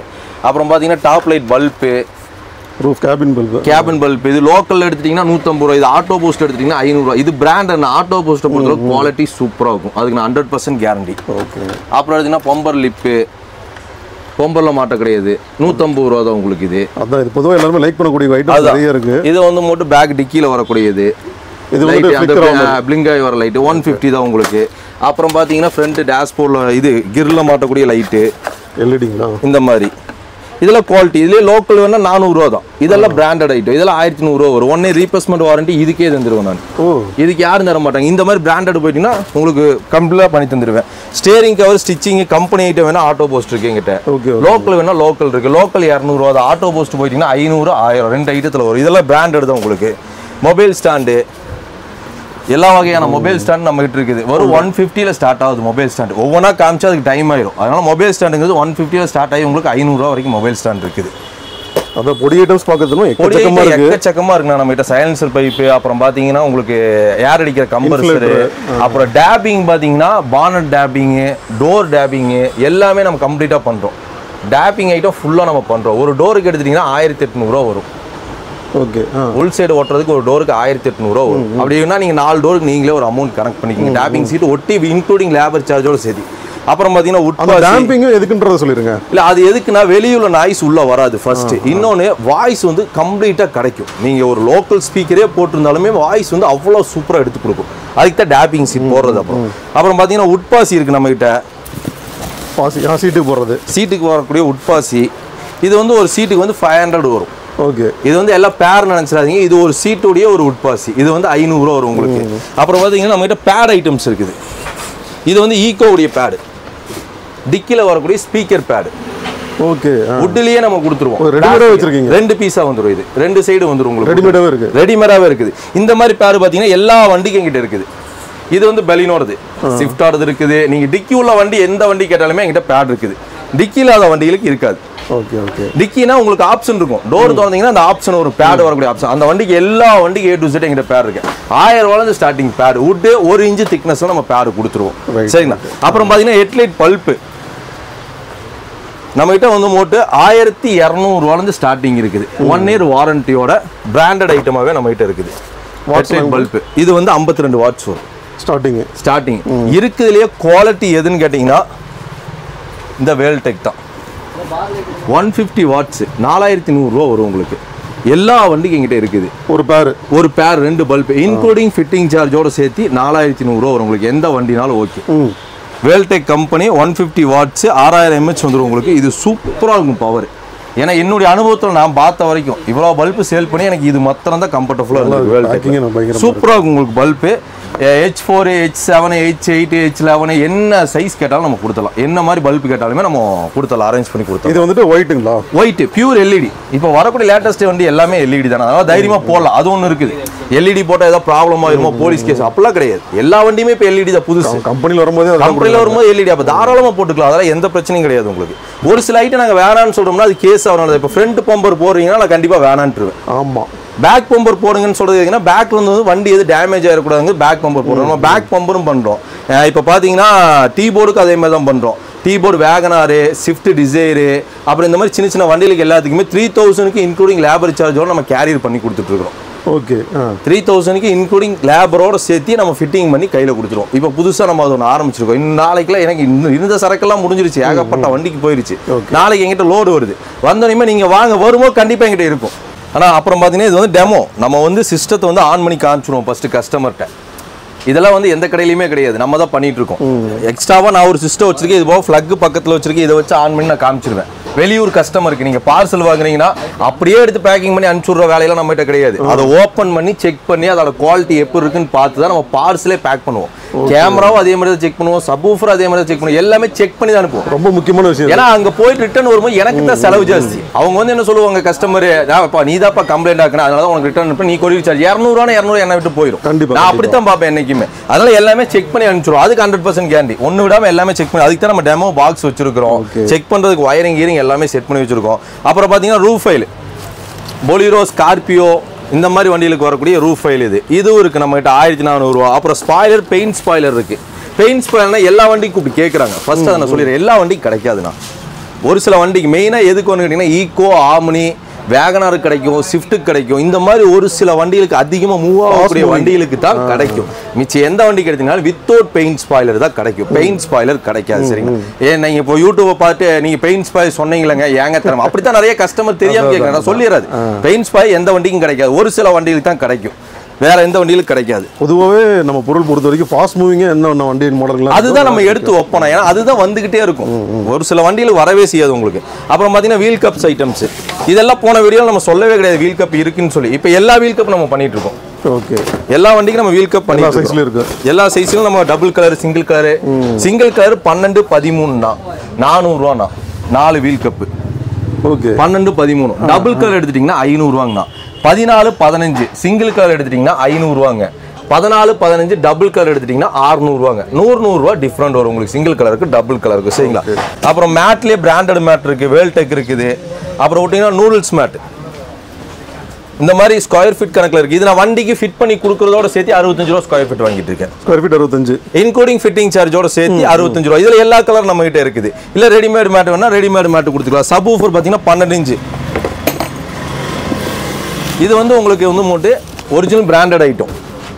C: அப்புறம் பார்த்தீங்கன்னா top light bulb,
A: roof cabin bulb. இது லோக்கல் எடுத்துட்டீங்கன்னா 150 ரூபா. இது ஆட்டோ பூஸ்ட் எடுத்துட்டீங்கன்னா 500 ரூபா. இது பிராண்ட் ஆட்டோ பூஸ்ட்டை பொறுத்தவரை குவாலிட்டி சூப்பராக இருக்கும். அதுக்கு நான் 100% கேரண்டி. ஓகே. அப்புறம் எடுத்தீங்கன்னா பம்பர் லிப்பு, பம்பரில் மாட்ட கிடையாது, 150 ரூபா தான் உங்களுக்கு. இது அதான் இது பொதுவாக எல்லாருமே லைக் பண்ணக்கூடிய ஐட்டம் நிறைய இருக்கு. இது வந்து மட்டும் பேக் டிக்கியில் வரக்கூடியது. இது பிளிங்க் ஆகி வர லைட்டு 150 தான் உங்களுக்கு. அப்புறம் பார்த்தீங்கன்னா ஃப்ரண்ட் டேஷ்போர்டில் இது கிரில் மாட்டக்கூடிய லைட்டு எல்இடிங்களா இந்த மாதிரி. இதெல்லாம் குவாலிட்டி. இதுலேயே லோக்கல் வேணா 400 ரூபா தான். இதெல்லாம் பிராண்டட் ஐட்டம். இதெல்லாம் 1100 ரூபா வரும். 1 இயர் ரீப்ளேஸ்மெண்ட் வாரண்டி இதுக்கே தந்துடுவேன் நான். இதுக்கு யாரும் தர மாட்டாங்க. இந்த மாதிரி பிராண்டட் போயிட்டீங்கன்னா உங்களுக்கு கம்ப்ளீட்டாக பண்ணி தந்துடுவேன். Steering cover, stitching, company item வேணா ஆட்டோ போஸ்ட் இருக்கு எங்கிட்ட. லோக்கல் வேணா லோக்கல் இருக்கு. லோக்கல் 200 ரூபா தான். ஆட்டோ போஸ்ட் போயிட்டீங்கன்னா 500, 1000 ரெண்டு ஐட்டத்தில் வரும். இதெல்லாம் பிராண்டட் தான் உங்களுக்கு. மொபைல் ஸ்டாண்டு, எல்லா வகையான மொபைல் ஸ்டாண்ட் நம்ம கிட்ட இருக்குது. வரும் 150ல ஸ்டார்ட் ஆகுது மொபைல் ஸ்டாண்ட். ஒவ்வொன்றா காமிச்சா அதுக்கு டைம் ஆயிடும். அதனால மொபைல் ஸ்டாண்டுங்கிறது 150ல ஸ்டார்ட் ஆகி உங்களுக்கு 500 ரூபா வரைக்கும் மொபைல் ஸ்டாண்ட் இருக்குது. அதான் பொடி ஐட்டம்ஸ் பார்க்கறதும் எக்கச்சக்கமா இருக்குண்ணா நம்ம கிட்ட. சைலன்சர் பைப்பு, அப்புறம் பார்த்தீங்கன்னா உங்களுக்கு ஏர் அடிக்கிற கம்ப்ரஸர், அப்புறம் டேப்பிங் பார்த்தீங்கன்னா பானட் டேப்பிங்கு, டோர் டேப்பிங்கு எல்லாமே நம்ம கம்ப்ளீட்டாக பண்ணுறோம். டேப்பிங் ஐட்டம் ஃபுல்லாக நம்ம பண்ணுறோம். ஒரு டோருக்கு எடுத்துட்டிங்கன்னா 1800 ரூபா வரும். ஓகே. உள் சைடு ஓட்டுறதுக்கு ஒரு டோருக்கு 1800 ரூபா வரும். அப்படின்னா நீங்கள் 4 டோருக்கு நீங்களே ஒரு அமௌண்ட் கனெக்ட் பண்ணிக்கிங்க. டேப்பிங் சீட் ஒட்டி இன்க்ளூடிங் லேபர் சார்ஜோட சரி. அப்புறம் பார்த்தீங்கன்னா டேம்பிங் எதுக்குன்றத சொல்லிடுங்க. இல்லை அது எதுக்குன்னா வெளியுள்ள நாய்ஸ் உள்ள வராது ஃபர்ஸ்ட். இன்னொன்று வாய்ஸ் வந்து கம்ப்ளீட்டாக கிடைக்கும். நீங்கள் ஒரு லோக்கல் ஸ்பீக்கரே போட்டிருந்தாலுமே வாய்ஸ் வந்து அவ்வளோ சூப்பராக எடுத்து கொடுக்கும். அதுக்கு தான் டேப்பிங் சீட் போடுறது. அப்புறம் பார்த்தீங்கன்னா உட்பாசி இருக்குது நம்மகிட்ட. சீட்டுக்கு போடுறது, சீட்டுக்கு வரக்கூடிய உட்பாசி. இது வந்து ஒரு சீட்டுக்கு வந்து 500 வரும். ஓகே. இது வந்து எல்லாம் பேர் நினைச்சிடாதீங்க. இது ஒரு சீட்டுடைய ஒரு உட்பாசி. இது வந்து 500 ரூபா வரும் உங்களுக்கு. அப்புறம் பார்த்தீங்கன்னா நம்மகிட்ட பேட் ஐட்டம்ஸ் இருக்குது. இது வந்து ஈகோவுடைய பேடு, டிக்கில வரக்கூடிய ஸ்பீக்கர் பேடு. ஓகே. வுட்லயே நம்ம கொடுத்துருவோம். ரெடிமேடா வச்சிருக்கீங்க. 2 பீஸா வந்துரும். இது 2 சைடு வந்துரும் உங்களுக்கு. ரெடிமேடாவே இருக்கு. ரெடிமேடாவே இருக்குது. இந்த மாதிரி பேடு பார்த்தீங்கன்னா எல்லா வண்டிக்கும் எங்கிட்ட இருக்குது. இது வந்து பெலினோடது, ஸ்விஃப்டோடது இருக்குது. நீங்க டிக்கி உள்ள வண்டி எந்த வண்டி கேட்டாலுமே எங்கிட்ட பேட் இருக்குது. டிக்கி இல்லாத வண்டிகளுக்கு இருக்காது. Okay okay. டிக்கினா உங்களுக்கு ஆப்ஷன் இருக்கும். டோர் திறந்தீங்கன்னா அந்த ஆப்ஷன் ஒரு பேட் வரக்கூடிய ஆப்ஷன். அந்த வண்டிக்கு எல்லா வண்டிக்கு A to Z எங்கிட்ட பேட் இருக்கு. 1000 ரூபாயிலிருந்து ஸ்டார்டிங் பேட். வுட் 1 இன்ச் திக்னஸ்ல நம்ம பேட் கொடுத்துருவோம். சரிங்களா. அப்புறம் பார்த்தீங்கன்னா ஹெட்லைட் பல்ப்பு நம்ம கிட்ட வந்து மோட்டு 1200 ரூபாயிலிருந்து ஸ்டார்டிங் இருக்குது. 1 இயர் வாரண்டியோட பிராண்டட் ஐட்டமாவே நம்ம கிட்ட இருக்குது. ஹெட்லைட் பல்ப்பு இது வந்து 52 வாட்ஸ் வரும் ஸ்டார்டிங். இருக்குதுலயே குவாலிட்டி எதுன்னு கேட்டீங்கன்னா இந்த வேல்டெக் தான். 150 வாட்ஸ் 4100 ரூபா வரும் உங்களுக்கு. எல்லா வண்டிக்கும் எங்கிட்ட இருக்குது. ஒரு பேர் 2 பல்ப் இன்க்ளூடிங் ஃபிட்டிங் சார்ஜோட சேர்த்து 4100 ரூபா வரும் உங்களுக்கு. எந்த வண்டினாலும் ஓகே. வேல்டெக் கம்பெனி 150 வாட்ஸ் 6000 mAh வந்துடும் உங்களுக்கு. இது சூப்பராக இருக்கும் பவர். ஏன்னா என்னுடைய அனுபவத்தில் நான் பார்த்த வரைக்கும் இவ்வளோ பல்பு சேல் பண்ணி எனக்கு இது மாத்திரம் தான் கம்ஃபர்டபுளாக இருக்குது. சூப்பராக இருக்கும் உங்களுக்கு bulb. H4, H7, H8, H11 என்ன சைஸ் கேட்டாலும் நம்ம கொடுத்தலாம். என்ன மாதிரி பல்பு கேட்டாலுமே நம்ம கொடுத்தலாம், அரேஞ்ச் பண்ணி கொடுத்தலாம். இது வந்துட்டு ஒயிட்டுங்களா? White pure LED. இப்போ வரக்கூடிய லேட்டஸ்ட் வண்டி எல்லாமே எல்இடி தானே. அதனால தைரியமாக போடலாம். அது ஒன்று இருக்குது. எல்இடி போட்டால் ஏதாவது ப்ராப்ளம் ஆயிருமோ, போலீஸ் கேஸ் அப்படிலாம் கிடையாது. எல்லா வண்டியுமே இப்போ எல்இடி தான் புதுசு. கம்பெனியில் வரும்போது எல்இடி அப்போ தாராளமாக போட்டுக்கலாம். அதெல்லாம் எந்த பிரச்சனையும் கிடையாது உங்களுக்கு. ஒரு சில ஐட்டம் நாங்கள் வேணான்னு சொல்கிறோம்னா அது கேஸ் ஆகணும். இப்போ ஃப்ரண்ட் பம்பர் போடுறீங்கன்னா நான் கண்டிப்பாக வேணான்ட்டுருவேன். ஆமாம். பேக் பம்பர் போடுங்கன்னு சொல்றது பேக்ல வந்து வண்டி எது டேமேஜ் ஆகிடக்கூடாது. பேக் பம்பர் போடுறோம். நம்ம பேக் பம்பரும் பண்றோம். இப்போ பாத்தீங்கன்னா டீ போர்டுக்கு அதே மாதிரி தான் பண்றோம். டீ போர்டு, வேகனாரு, ஸ்விஃப்ட் டிசைரு, அப்புறம் இந்த மாதிரி சின்ன சின்ன வண்டிகளுக்கு எல்லாத்துக்குமே 3000க்கு இன்க்ளூடிங் லேபர் சார்ஜோட நம்ம கேரியர் பண்ணி கொடுத்துட்டு இருக்கோம். ஓகே. 3000க்கு இன்க்ளூடிங் லேபரோட சேர்த்து நம்ம ஃபிட்டிங் பண்ணி கையில் கொடுத்துருவோம். இப்போ புதுசாக நம்ம அதை ஒன்று ஆரம்பிச்சிருக்கோம். இன்னும் நாளைக்குலாம் எனக்கு இருந்த சரக்கெல்லாம் முடிஞ்சிருச்சு. ஏகப்பட்ட வண்டிக்கு போயிருச்சு. நாளைக்கு எங்கிட்ட லோடு வருது. வந்தோடனே நீங்கள் வாங்க வரும்போது கண்டிப்பாக எங்கிட்ட இருக்கும். ஆனால் அப்புறம் பார்த்தீங்கன்னா இது வந்து டெமோ. நம்ம வந்து சிஸ்டத்தை வந்து ஆன் பண்ணி காமிச்சிருவோம் ஃபஸ்ட்டு கஸ்டமர்கிட்ட. இதெல்லாம் வந்து எந்த கடையிலையுமே கிடையாது. நம்ம தான் பண்ணிட்டு இருக்கோம். எக்ஸ்ட்ராவாக நான் ஒரு சிஸ்டம் வச்சிருக்கேன். இது போக ஃப்ளக் பக்கத்தில் வச்சிருக்கேன். இதை வச்சு ஆன் பண்ணி நான் காமிச்சிருவேன். வெளியூர் கஸ்டமருக்கு நீங்கள் பார்சல் வாங்குறீங்கன்னா அப்படியே எடுத்து பேக்கிங் பண்ணி அனுப்பிச்சுடுற வேலையெல்லாம் நம்மகிட்ட கிடையாது. அதை ஓப்பன் பண்ணி செக் பண்ணி அதோட குவாலிட்டி எப்படி இருக்குன்னு பார்த்து தான் நம்ம பார்சலே பேக் பண்ணுவோம். கேமராவும் அதே மாதிரி தான் செக் பண்ணுவோம். சப்வூஃபர் அதே மாதிரி தான் செக் பண்ணுவோம். எல்லாமே செக் பண்ணி தான் அனுப்புவோம். ரொம்ப முக்கியமான விஷயம். ஏன்னா அங்கே போயிட்டு ரிட்டர்ன் வரும்போது எனக்கு தான் செலவு ஜாஸ்தி. அவங்க வந்து என்ன சொல்லுவாங்க கஸ்டமர், நீ தான்ப்பா கம்ப்ளைண்ட் ஆக்கணும், அதனால உனக்கு ரிட்டர்ன் பண்ணி நீ கொரியர் சார்ஜ் 200 200 என்ன விட்டு போயிடும். கண்டிப்பாக நான் அப்படித்தான் பார்ப்பேன் என்னைக்குமே. அதனால எல்லாமே செக் பண்ணி அனுப்பிச்சிடும். அதுக்கு 100% கேரண்டி. ஒன்று விடாமல் எல்லாமே செக் பண்ணி. அதுக்கு தான் நம்ம டெமோ பாக்ஸ் வச்சிருக்கிறோம். செக் பண்ணுறதுக்கு வயரிங் கீரிங் எல்லாமே செட் பண்ணி வச்சிருக்கோம். அப்புறம் பார்த்தீங்கன்னா ரூஃப் ஃபைல், பொலிரோ, ஸ்கார்பியோ இந்த மாதிரி வண்டிகளுக்கு வரக்கூடிய ரூஃப் ஃபைல் இதுவும் இருக்கு நம்ம கிட்ட 1400 ரூபா. அப்புறம் ஸ்பாய்லர், பெயிண்ட் ஸ்பாய்லர் இருக்கு. பெயிண்ட் ஸ்பாய்லர்னா எல்லா வண்டிக்கும் கூப்பிட்டு கேட்குறாங்க. ஃபர்ஸ்ட் அதை நான் சொல்லிடுறேன். எல்லா வண்டிக்கும் கிடைக்காதுண்ணா.
C: ஒரு சில வண்டிக்கு மெயினாக எதுக்கு ஒன்று கேட்டிங்கன்னா ஈக்கோ, ஆம்னி, வேகனார் கிடைக்கும், ஸ்விஃப்ட்டுக்கு கிடைக்கும். இந்த மாதிரி ஒரு சில வண்டிகளுக்கு அதிகமாக மூவ் ஆகக்கூடிய வண்டிகளுக்கு தான் கிடைக்கும். மிச்சம் எந்த வண்டி கிடைச்சினாலும் வித்தவுட் பெயிண்ட் ஸ்பாய்லர் தான் கிடைக்கும். பெயிண்ட் ஸ்பாய்லர் கிடைக்காது. சரிங்களா? நீங்கள் இப்போ யூடியூப்பை பார்த்து நீங்கள் பெயிண்ட் ஸ்பாயில் சொன்னீங்களேங்க, ஏங்க தரமா அப்படித்தான் நிறைய கஸ்டமர் தெரியாமல் கேட்குறேன். நான் சொல்லிடுறது, பெயிண்ட் ஸ்பாய் எந்த வண்டிக்கும் கிடைக்காது, ஒரு சில வண்டிகளுக்கு தான் கிடைக்கும், வேற எந்த வண்டியிலும் கிடைக்காது.
D: பொதுவாகவே நம்ம பொருள் பொறுத்த வரைக்கும் ஃபாஸ்ட் மூவிங்க என்ன வண்டி மாடல்கள்
C: அதுதான் நம்ம எடுத்து வைப்போம். ஏன்னா அதுதான் வந்துகிட்டே இருக்கும். ஒரு சில வண்டியில் வரவே செய்யாது உங்களுக்கு. அப்புறம் பார்த்தீங்கன்னா வீல் கப்ஸ் ஐட்டம்ஸ் இதெல்லாம் போன வீடியோவில் நம்ம சொல்லவே கிடையாது வீல் கப் இருக்குன்னு சொல்லி. இப்போ எல்லா வீல் கப் நம்ம பண்ணிட்டு இருக்கோம்.
D: ஓகே,
C: எல்லா வண்டிக்கும் நம்ம வீல் கப் பண்ணி
D: சைஸ்ல இருக்கு.
C: எல்லா சைஸ்லயும் நம்ம double colour, single colour. Single colour 12, 13 400 ரூபாண்ணா 4 wheel cup.
D: Okay, 12,
C: 13. Double colour எடுத்துட்டீங்கன்னா 500 ரூபாங்கண்ணா. 14, 15 சிங்கிள் கலர் எடுத்துட்டீங்கன்னா 500 ரூபாங்க. 14, 15 டபுள் கலர் எடுத்துட்டீங்கன்னா 600 ரூபாங்க. 100 ரூபா டிஃப்ரெண்ட் வரும் உங்களுக்கு சிங்கிள் கலருக்கு டபுள் கலருக்கு. சரிங்களா? அப்புறம் மேட்லயே பிராண்டட் மேட் இருக்கு, வேல்டெக் இருக்குது. அப்புறம் விட்டீங்கன்னா நூடுல்ஸ் மேட் இந்த மாதிரி ஸ்கொயர் ஃபீட் கணக்கில் இருக்கு. இது நான் வண்டிக்கு ஃபிட் பண்ணி கொடுக்கறதோட சேர்த்து 65 ரூபா ஸ்கொயர் ஃபீட் வாங்கிட்டு இருக்கேன்.
D: ஸ்கொயர் ஃபீட் 65
C: இன்க்ளூடிங் ஃபிட்டிங் சார்ஜோட சேர்த்து 65 ரூபா. இதுல எல்லா கலர் நம்ம கிட்ட இருக்குது. இல்ல ரெடிமேட் மேட் வேணா ரெடிமேட் மேட் கொடுத்துக்கலாம். சப் ஊஃபர் பாத்தீங்கன்னா 12 இன்ச். இது வந்து உங்களுக்கு வந்து மோட்டு ஒரிஜினல் பிராண்டட் ஐட்டம்.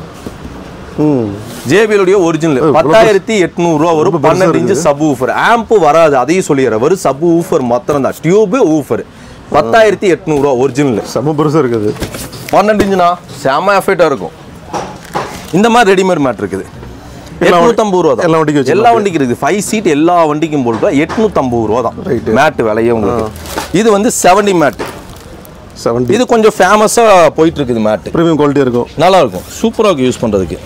C: JBL உடைய ஒரிஜினல் 10,800 ரூபா வரும். 12 இன்ச் சப் ஊஃபர். ஆம்ப் வராது, அதையும் சொல்லிடுறேன். வெறும் சப் ஊஃபர் மாத்திரம் தான், டியூப் ஊஃபர். 10,800 ரூபா ஒரிஜினல்.
D: செம பெருசா இருக்குது.
C: 12 இன்ச்னா செம எஃபெக்டா இருக்கும். இந்த மாதிரி ரெடிமேட் மேட் இருக்குது. 850 ரூபா தான் எல்லா வண்டிக்கும் இருக்குது. 5 சீட் எல்லா வண்டிக்கும் போட்டு 850 ரூபா தான் மேட் விலையே உங்களுக்கு. இது வந்து 70 மேட். இது கொஞ்சம் ஃபேமஸா போயிட்டு இருக்குது. மேட்
D: பிரீமியம் குவாலிட்டி இருக்கும், நல்லா இருக்கும்,
C: சூப்பரா இருக்கும் யூஸ் பண்றதுக்கு.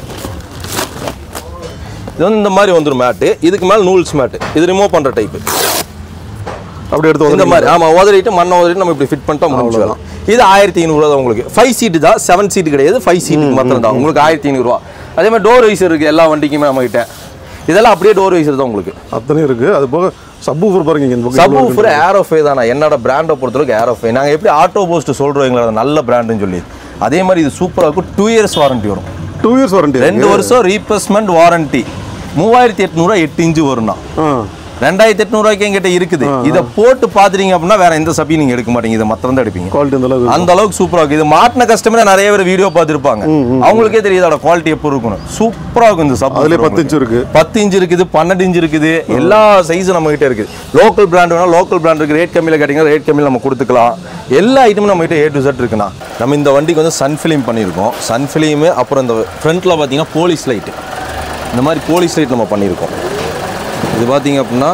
C: இது வந்து இந்த மாதிரி வந்துரும் மேட். இதுக்கு மேல நூல்ஸ் மேட். இது ரிமூவ் பண்ற டைப்.
D: அப்படி எடுத்து
C: இந்த மாதிரி ஆமா உதறிட்டு மண்ணை உதறிட்டு நம்ம இப்படி ஃபிட் பண்ணிட்டா முடிஞ்சிடலாம். இது 1500 ரூபா தான் உங்களுக்கு. 5 சீட் தான், 7 சீட் கிடையாது. 5 சீட் மாத்திரம் தான் உங்களுக்கு 1500 ரூபா. அதே மாதிரி டோர் வைசர் இருக்கு எல்லா வண்டிக்குமே நம்ம கிட்ட. இதெல்லாம் அப்படியே டோர் வைசர் தான் உங்களுக்கு.
D: அத்தனை இருக்கு. அது போக சப்வூஃபர் பாருங்க.
C: சப்வூஃபர் ஏரோஃபே தானா என்னோட பிராண்டை பொறுத்தவரைக்கும் ஏரோஃபே. நாங்கள் எப்படி ஆட்டோ போஸ்ட் சொல்கிறோம் எங்களோட நல்ல பிராண்டுன்னு சொல்லி, அதே மாதிரி இது சூப்பராக இருக்கும். 2 இயர்ஸ் வாரண்டி வரும்.
D: 2 இயர்ஸ் வாரண்டி,
C: 2 வருஷம் ரீப்ளேஸ்மெண்ட் வாரண்டி. 3800 8 இன்ச்சு வரும்னா 2800 ரூபாய்க்கு எங்கிட்ட இருக்குது. இதை போட்டு பாத்துறீங்க அப்படின்னா வேற எந்த சப்பி நீங்க எடுக்க மாட்டீங்க. இதை மாத்திரம் தான் எடுப்பீங்க. குவாலிட்டி அந்த அளவுக்கு சூப்பரா இருக்கு. இது மாட்டின கஸ்டமர் நிறைய பேர் வீடியோ பார்த்துருப்பாங்க, அவங்களுக்கே தெரியும் இதோட குவாலிட்டி எப்படி இருக்கணும். சூப்பரா இருக்கும் இந்த சப். அதுல 10 இன்ச் இருக்கு, 10 இன்ச் இருக்குது, 12 இன்ச் இருக்குது. எல்லா சைஸும் நம்ம கிட்ட இருக்குது. லோக்கல் பிராண்ட் வேணா லோக்கல் பிராண்ட் இருக்கு. ரேட் கம்மியில கேட்டீங்கன்னா ரேட் கம்மியில் நம்ம கொடுத்துக்கலாம். எல்லா ஐட்டமும் நம்ம கிட்ட A to Z இருக்குண்ணா. நம்ம இந்த வண்டிக்கு வந்து சன் ஃபிலிம் பண்ணியிருக்கோம். சன் ஃபிலிம் அப்புறம் இந்த ஃப்ரண்ட்ல பாத்தீங்கன்னா போலீஸ் லைட், இந்த மாதிரி போலீஸ் லைட் நம்ம பண்ணியிருக்கோம். இது பார்த்தீங்க அப்படின்னா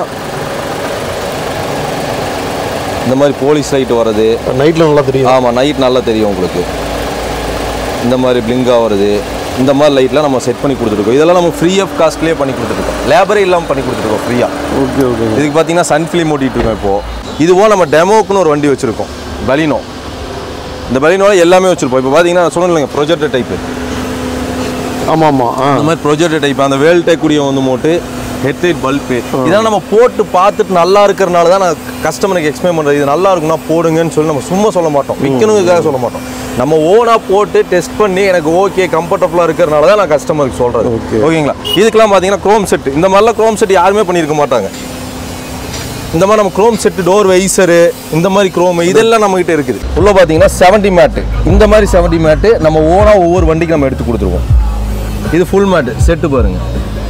C: இந்த மாதிரி போலீஸ் லைட் வர்றது
D: நைட்டில் நல்லா தெரியும்.
C: ஆமாம், நைட் நல்லா தெரியும் உங்களுக்கு. இந்த மாதிரி பிளிங்காக வருது. இந்த மாதிரி லைட்லாம் நம்ம செட் பண்ணி கொடுத்துருக்கோம். இதெல்லாம் நம்ம ஃப்ரீ ஆஃப் காஸ்ட்லேயே பண்ணி கொடுத்துருக்கோம். லேபரே இல்லாமல் பண்ணி கொடுத்துருக்கோம் ஃப்ரீயாக.
D: Okay okay.
C: இதுக்கு பார்த்தீங்கன்னா சன் ஃபிலிம் ஓட்டிகிட்டு இருக்கோம். இப்போது இதுவும் நம்ம டெமோக்குன்னு ஒரு வண்டி வச்சுருக்கோம், பலினோ. இந்த பலினோவில் எல்லாமே வச்சுருப்போம். இப்போ பார்த்தீங்கன்னா நான் சொன்னேன் இல்லைங்க ப்ரொஜெக்டர் டைப்பு.
D: ஆமாம் ஆமாம்,
C: அந்த மாதிரி ப்ரொஜெக்டர் டைப். அந்த வேல்டெக் கூடிய வந்து மோட்டு ஹெட்லைட் பல்பு இதெல்லாம் நம்ம போட்டு பார்த்துட்டு நல்லா இருக்கிறனால தான் நான் கஸ்டமருக்கு எக்ஸ்பிளைன் பண்ணுறது. இது நல்லா இருக்குன்னா போடுங்கன்னு சொல்லி நம்ம சும்மா சொல்ல மாட்டோம், விற்கணுங்கிறதுக்காக சொல்ல மாட்டோம். நம்ம ஓனாக போட்டு டெஸ்ட் பண்ணி எனக்கு ஓகே கம்ஃபர்டபுளாக இருக்கிறனால தான் நான் கஸ்டமருக்கு சொல்கிறது. ஓகேங்களா? இதுக்கெல்லாம் பார்த்தீங்கன்னா க்ரோம் செட்டு, இந்த மாதிரிலாம் க்ரோம் செட் யாருமே பண்ணியிருக்க மாட்டாங்க. இந்த மாதிரி நம்ம க்ரோம் செட்டு, டோர் வைசரு, இந்த மாதிரி க்ரோம் இதெல்லாம் நம்மகிட்ட இருக்குது. உள்ள பார்த்தீங்கன்னா 70 மேட்டு. இந்த மாதிரி 70 மேட்டு நம்ம ஓனாக ஒவ்வொரு வண்டிக்கு நம்ம எடுத்து கொடுத்துருவோம். இது ஃபுல் மேட்டு செட்டு பாருங்க,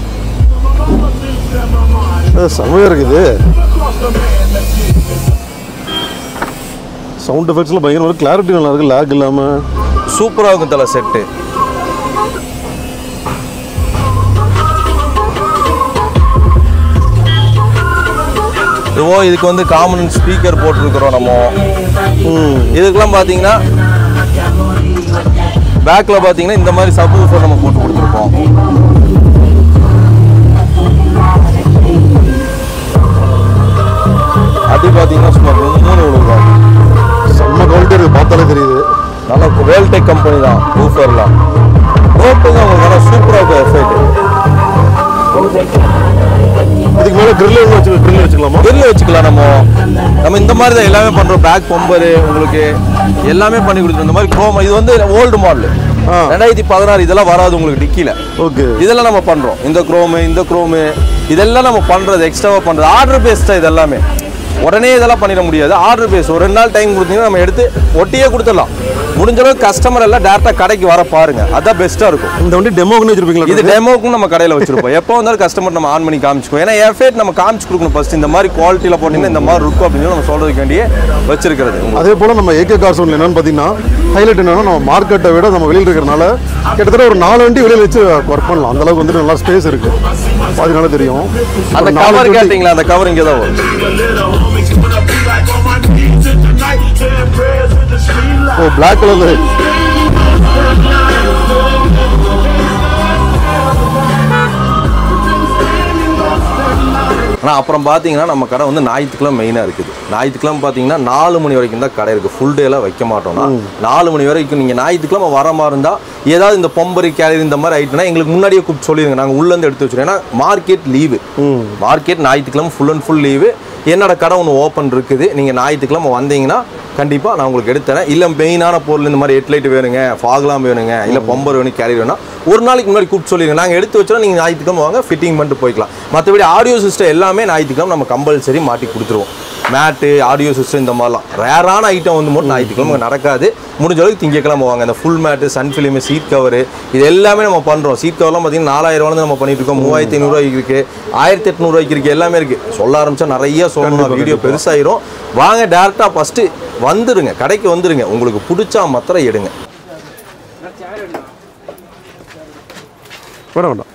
D: செமையாக இருக்குது. சவுண்ட் எஃபெக்ட்ஸ்லாம் பயங்கர கிளாரிட்டி நல்லா இருக்குது, லேக் இல்லாமல்
C: சூப்பராக இருக்கும் தலை செட்டு. இதுக்கு வந்து காமன் ஸ்பீக்கர் போட்டிருக்கிறோம் நம்ம. இதுக்கெல்லாம் பார்த்தீங்கன்னா பேக்கில் பார்த்தீங்கன்னா இந்த மாதிரி சப் ஊஃபர் நம்ம போட்டு கொடுத்துருக்கோம். அது பார்த்தீங்கன்னா சும்மா 3 விழுவோம்.
D: செம்ம குவாலிட்டி இருக்குது, பார்த்தாலே தெரியுது.
C: நல்லா வேல்டெக் கம்பெனி தான் ஊஃபர்லாம். ஓட்டுங்க உங்களுக்கு நல்லா சூப்பராக இருக்கும் எஃபெக்ட்.
D: இதுக்கு மேலே கிரில் வச்சுக்கலாமா?
C: கிரில் வச்சுக்கலாம். நம்ம இந்த மாதிரி தான் எல்லாமே பண்ணுறோம். பேக் பம்பரு உங்களுக்கு எல்லாமே பண்ணி கொடுத்துருவோம். இந்த மாதிரி குரோம் இது வந்து ஓல்டு மாடல் 2016 இதெல்லாம் வராது உங்களுக்கு டிக்கியில்.
D: ஓகே,
C: இதெல்லாம் நம்ம பண்ணுறோம். இந்த குரோமு இதெல்லாம் நம்ம பண்ணுறது எக்ஸ்ட்ராவாக பண்ணுறது ஆர்டர் பேஸ்டாக. இது எல்லாமே உடனே இதெல்லாம் பண்ணிட முடியாது. ஆர்டர் பேஸ் ஒரு 2 நாள் டைம் கொடுத்தீங்கன்னா நம்ம எடுத்து ஒட்டியே கொடுத்துடலாம். முடிஞ்ச அளவுக்கு கஸ்டமர் எல்லாம் டேரக்டா கடைக்கு வர பாருங்க, அதான் பெஸ்டா இருக்கும்.
D: இந்த வண்டி டெமோக்குன்னு வச்சிருப்பீங்களா?
C: இது டெமோக்கும் நம்ம கடையில வச்சிருப்போம். எப்போ வந்தாலும் கஸ்டமர் நம்ம ஆன் பண்ணி காமிச்சுக்கோ. ஏன்னா எஃபேட் நம்ம காமிச்சு கொடுக்கணும் ஃபர்ஸ்ட். இந்த மாதிரி குவாலிட்டியில போட்டீங்கன்னா இந்த மாதிரி இருக்கும் அப்படின்னு நம்ம சொல்றதுக்கு வேண்டிய வச்சிருக்கிறது.
D: அதே போல நம்ம ஏகே கார்ஸ் ஒன்ல என்னன்னு பாத்தீங்கன்னா ஹைலைட் என்னன்னா நம்ம மார்க்கெட்டை விட நம்ம வெளியில் இருக்கிறனால கிட்டத்தட்ட ஒரு 4 வண்டி வெளியில் வச்சு ஒர்க் பண்ணலாம். அந்த அளவுக்கு வந்து நல்லா ஸ்பேஸ் இருக்கு. பாத்தீங்கன்னா தெரியும்.
C: அந்த கவர் கேட்டீங்களா? அந்த கவர் இங்கே தான் வரும்.
D: ஓ பிளாக் கலர்ல.
C: ஆனால் அப்புறம் பார்த்தீங்கன்னா நம்ம கடை வந்து ஞாயிற்றுக்கிழமை மெயினாக இருக்குது. ஞாயிற்றுக்கிழமை பார்த்தீங்கன்னா 4 மணி வரைக்கும் தான் கடை இருக்குது. ஃபுல் டேலாம் வைக்க மாட்டோம்னா 4 மணி வரைக்கும். நீங்கள் ஞாயிற்றுக்கிழமை வர மாதிரி இருந்தால் ஏதாவது இந்த பொம்பரி கேலரி இந்த மாதிரி ஆகிட்டுனா எங்களுக்கு முன்னாடியே கூப்பிட்டு சொல்லிடுங்க, நாங்கள் உள்ளேருந்து எடுத்து வச்சுருவோம். ஏன்னா மார்க்கெட் லீவு, மார்க்கெட் ஞாயிற்றுக்கிழமை ஃபுல் அண்ட் ஃபுல் லீவு. என்னோட கடை ஒன்று ஓப்பன் இருக்குது. நீங்கள் ஞாயிற்றுக்கிழமை வந்தீங்கன்னா கண்டிப்பாக நான் உங்களுக்கு எடுத்துறேன். இல்லை மெயினான பொருள் இந்த மாதிரி ஹெட்லைட் வேணுங்க, ஃபாக்லாம் வேணுங்க, இல்லை பொம்பர் வேணும், கேரி வேணும், ஒரு நாளைக்கு முன்னாடி கூப்பிட்டு சொல்லிடுங்க. நாங்கள் எடுத்து வச்சோம். நீங்கள் ஞாயிற்றுக்கிழமை வாங்க, ஃபிட்டிங் பண்ணிட்டு போய்க்கலாம். மற்றபடி ஆடியோ சிஸ்டம் எல்லாமே ஞாயிற்றுக்கிழமை நம்ம கம்பல்சரி மாட்டி கொடுத்துருவோம். மேட்டு, ஆடியோ சிஸ்டம் இந்த மாதிரிலாம் ரேரான ஐட்டம் வந்து மட்டும் ஞாயிற்றுக்கிழமை நடக்காது. முடிஞ்ச அளவுக்கு திங்கக்கிழமை வாங்க. இந்த full mat, sun film, seat cover இது எல்லாமே நம்ம பண்ணுறோம். சீட் கவர்லாம் பார்த்தீங்கன்னா 4000 நம்ம பண்ணிட்டு இருக்கோம். 3500 இருக்குது, 1800 இருக்குது, எல்லாமே இருக்குது. சொல்ல ஆரம்பிச்சா நிறைய சொல்லணும், வீடியோ பெருசாயிரும். வாங்க டேரெக்டாக ஃபஸ்ட்டு வந்துடுங்க, கடைக்கு வந்துடுங்க. உங்களுக்கு பிடிச்சா மாத்திரம் எடுங்க.
D: வேண்டாம்.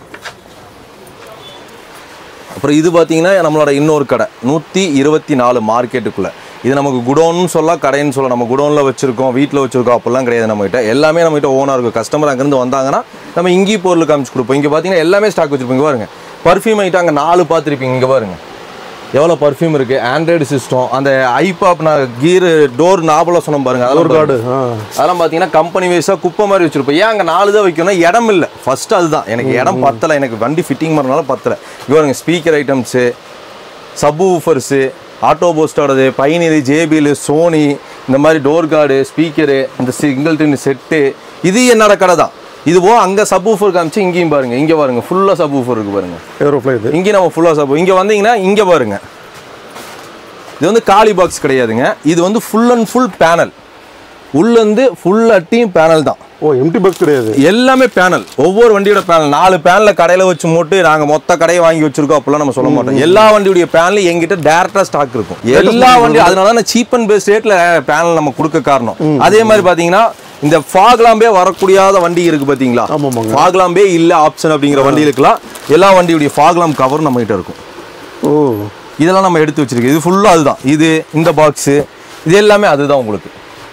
C: அப்புறம் இது பார்த்தீங்கன்னா நம்மளோட இன்னொரு கடை 124 மார்க்கெட்டுக்குள்ளே. இது நமக்கு குடோன்னு சொல்லலாம், கடைன்னு சொல்லலாம். நம்ம குடோனில் வச்சுருக்கோம், வீட்டில் வச்சுருக்கோம், அப்படிலாம் கிடையாது. நம்மகிட்ட எல்லாமே நம்மகிட்ட ஓனாக இருக்கும். கஸ்டமர் அங்கேருந்து வந்தாங்கன்னா நம்ம இங்கேயும் பொருள் காமிச்சு கொடுப்போம். இங்கே பார்த்தீங்கன்னா எல்லாமே ஸ்டாக் வச்சுருப்பீங்க பாருங்க. பர்ஃப்யூம் ஐட்டம் அங்கே 4 பார்த்துருப்பீங்க. இங்கே பாருங்க எவ்வளோ பர்ஃப்யூம் இருக்குது. ஆண்ட்ராய்டு சிஸ்டம், அந்த ஐபாப் நான் கீர் டோர் நாபலாம் சொன்னோம் பாருங்க, அதெல்லாம் பார்த்தீங்கன்னா கம்பெனி வைஸாக குப்பை மாதிரி வச்சுருப்போம். ஏன் அங்கே 4 தான் வைக்கணும்? இடம் இல்லை ஃபஸ்ட்டு. அதுதான் எனக்கு இடம் பத்தலை, எனக்கு வண்டி ஃபிட்டிங் பண்ணுறதுனால பத்தலை. இங்கே பாருங்க speaker items, subwoofers, auto போஸ்டோடது, பைனரி, ஜேபிஎல், சோனி, இந்த மாதிரி டோர் கார்டு, ஸ்பீக்கரு, இந்த சிங்கிள் டின் செட்டு, இது என்னோட கடை தான். இதுவோ அங்கே சப் ஊஃபர் காமிச்சு இங்கேயும் பாருங்க. இங்கே பாருங்க ஃபுல்லாக சப் ஊஃபர் இருக்குது பாருங்க.
D: ஏரோஃப்ளை இது.
C: இங்கே நம்ம ஃபுல்லாக சப். இங்கே வந்தீங்கன்னா இங்கே பாருங்க, இது வந்து காலி பாக்ஸ் கிடையாதுங்க. இது வந்து ஃபுல் அண்ட் ஃபுல் பேனல். உள்ளேருந்து ஃபுல் அட்டியும் பேனல் தான்.
D: ஓ எம்டி பாக்ஸ் கிடையாது,
C: எல்லாமே பேனல். ஒவ்வொரு வண்டியோட பேனல் 4 பேனலில் கடையில் வச்சு மூட்டு நாங்கள் மொத்த கடையை வாங்கி வச்சிருக்கோம் அப்படிலாம் நம்ம சொல்ல மாட்டோம். எல்லா வண்டியுடைய பேனலும் எங்கிட்ட டேரக்டாக ஸ்டாக் இருக்கும். எல்லா வண்டியும் அதனால தான் சீப் அண்ட் பெஸ்ட் ரேட்டில் பேனல் நம்ம கொடுக்க காரணம். அதே மாதிரி பார்த்தீங்கன்னா இந்த ஃபாக்லாம்பே வரக்கூடியாத வண்டி இருக்கு பார்த்தீங்களா, ஃபாக்லாம்பே இல்லை ஆப்ஷன் அப்படிங்கிற வண்டிகளுக்குலாம் எல்லா வண்டியுடைய ஃபாக்லாம் கவர் நம்ம கிட்ட இருக்கும்.
D: ஓ
C: இதெல்லாம் நம்ம எடுத்து வச்சிருக்கோம். இது ஃபுல்லாக அதுதான். இது இந்த பாக்ஸு இது எல்லாமே அதுதான் உங்களுக்கு.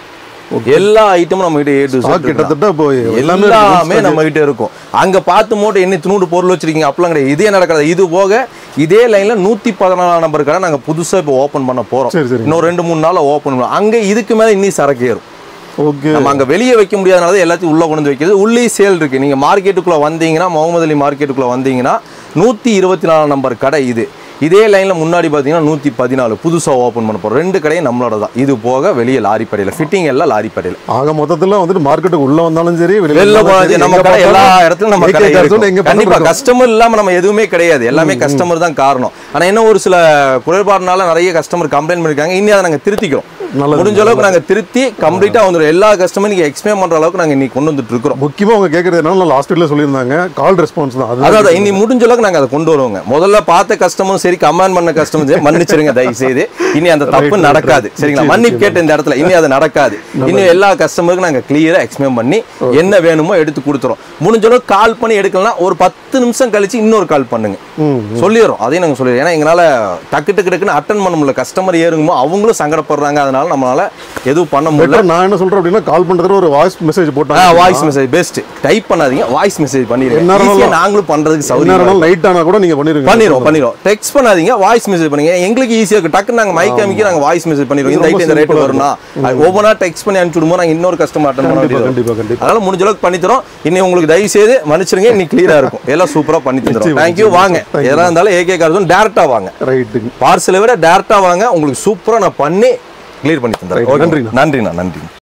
C: எல்லா ஐட்டமும் நம்ம கிட்ட
D: கிட்டத்தட்ட
C: எல்லாமே நம்ம கிட்ட இருக்கும். அங்க பார்த்து மூட்டை என்ன துணூடு பொருள் வச்சிருக்கீங்க அப்படிலாம் கிடையாது. இதே நடக்காது. இது போக இதே லைன்ல 114 நம்பர் கடை நாங்க புதுசா இப்போ ஓபன் பண்ண போறோம். இன்னும் 2-3 நாள்ல ஓபன் பண்ணுவோம். அங்க இதுக்கு மேல இன்னும் சரக்கு ஏறும். நம்ம அங்க வெளியே வைக்க முடியாதனால எல்லாத்தையும் உள்ள கொண்டு வைக்கிறது. உள்ளே சேல் இருக்கு. நீங்க மார்க்கெட்டுக்குள்ள வந்தீங்கன்னா, முகமது அலி மார்க்கெட்டுக்குள்ள வந்தீங்கன்னா 124 நம்பர் கடை இது. இதே லைன்ல முன்னாடி பாத்தீங்கன்னா 114 புதுசா ஓபன் பண்ண போறோம். 2 கடையும் நம்மளோட தான். இது போக வெளியே லாரி படையில ஃபிட்டிங் எல்லாம் லாரி படையில.
D: ஆக மொத்தத்துல வந்துட்டு மார்க்கெட்டுக்கு உள்ள வந்தாலும் சரி,
C: வெளியில போனாலும் நம்ம கடை எல்லா இடத்துலயும் நம்ம கடை இருக்கு. கண்டிப்பா கஸ்டமர் இல்லாம நம்ம எதுவுமே கிடையாது. எல்லாமே கஸ்டமர் தான் காரணம். ஆனா என்ன ஒரு சில குறைபாடுனால நிறைய கஸ்டமர் கம்ப்ளைண்ட் பண்ணிருக்காங்க. இனி அதை நாங்க திருத்திக்கிறோம். முடிஞ்ச அளவுக்கு நாங்க திருத்தி கம்ப்ளீட்டா வந்துடும். எல்லா கஸ்டமர் நீங்க எக்ஸ்பிளைன் பண்ற அளவுக்கு நாங்க இன்னைக்கு கொண்டு வந்துட்டு இருக்கோம்.
D: முக்கியமா அவங்க கேட்கறது என்னன்னா லாஸ்ட் வீடியோல சொல்லியிருந்தாங்க கால் ரெஸ்பான்ஸ் தான்.
C: அதான் இனி முடிஞ்ச அளவுக்கு நாங்க அதை கொண்டு வருவோங்க. முதல்ல பார்த்த கஸ்டமரும் சரி, கமெண்ட் பண்ண கஸ்டமர் மன்னிச்சிருங்க தயவு செய்து. இனி அந்த தப்பு நடக்காது. சரிங்களா? மன்னிப்பு கேட்ட இந்த இடத்துல இனி அது நடக்காது. இன்னும் எல்லா கஸ்டமருக்கும் நாங்க கிளியரா எக்ஸ்பிளைன் பண்ணி என்ன வேணுமோ எடுத்து கொடுத்துறோம். முடிஞ்ச அளவுக்கு கால் பண்ணி எடுக்கலாம். ஒரு 10 நிமிஷம் கழிச்சு இன்னொரு கால் பண்ணுங்க, சொல்லிடுறோம். அதையும் நாங்க சொல்லிடுறோம். ஏன்னா எங்களால டக்கு டக்கு டக்குன்னு அட்டன் பண்ண முடியல. கஸ்டமர் ஏறுமோ அவங்களும் சங்கடப்படுறாங்க. அதனால நம்மளால எதுவும் பண்ண முடியல.
D: நான் என்ன சொல்றேன் அப்படின்னா, கால் பண்றதுல ஒரு வாய்ஸ் மெசேஜ் போட்டாங்க.
C: Voice message best. டைப் பண்ணாதீங்க, வாய்ஸ் மெசேஜ் பண்ணிடுங்க. நாங்களும் பண்றதுக்கு சௌகரியம்.
D: லைட் ஆனா கூட நீங்க
C: பண்ணிடுவோம். டெக்ஸ்ட் பண்ணாதீங்க, வாய்ஸ் மெசேஜ் பண்ணுங்க. எங்களுக்கு ஈஸியா இருக்கு. டக்குன்னு நாங்க மைக் காமிக்க நாங்க வாய்ஸ் மெசேஜ் பண்ணிடுவோம். இந்த ஐட்டம் இந்த ரேட் வரும்னா ஒவ்வொன்றா டெக்ஸ்ட் பண்ணி அனுப்பிச்சுடுவோம். நாங்க இன்னொரு கஸ்டமர் அட்டெண்ட் பண்ண முடியும். அதனால முடிஞ்ச அளவுக்கு பண்ணி தரோம். இன்னும் உங்களுக்கு தயவு செய்து மன்னிச்சிருங்க. இன்னைக்கு கிளியரா இருக்கும். எல்லாம் சூப்பரா பண்ணி தந்துறோம். தேங்க்யூ. வாங்க, எதா இருந்தாலும் ஏகே கார்ஸ் டைரக்டா வாங்க. பார்சலை விட டைரக்டா வாங்க. உங்களுக்கு சூப்பரா நான் பண்ணி கிளியர் பண்ணி தந்துறேன். நன்றிண்ணா.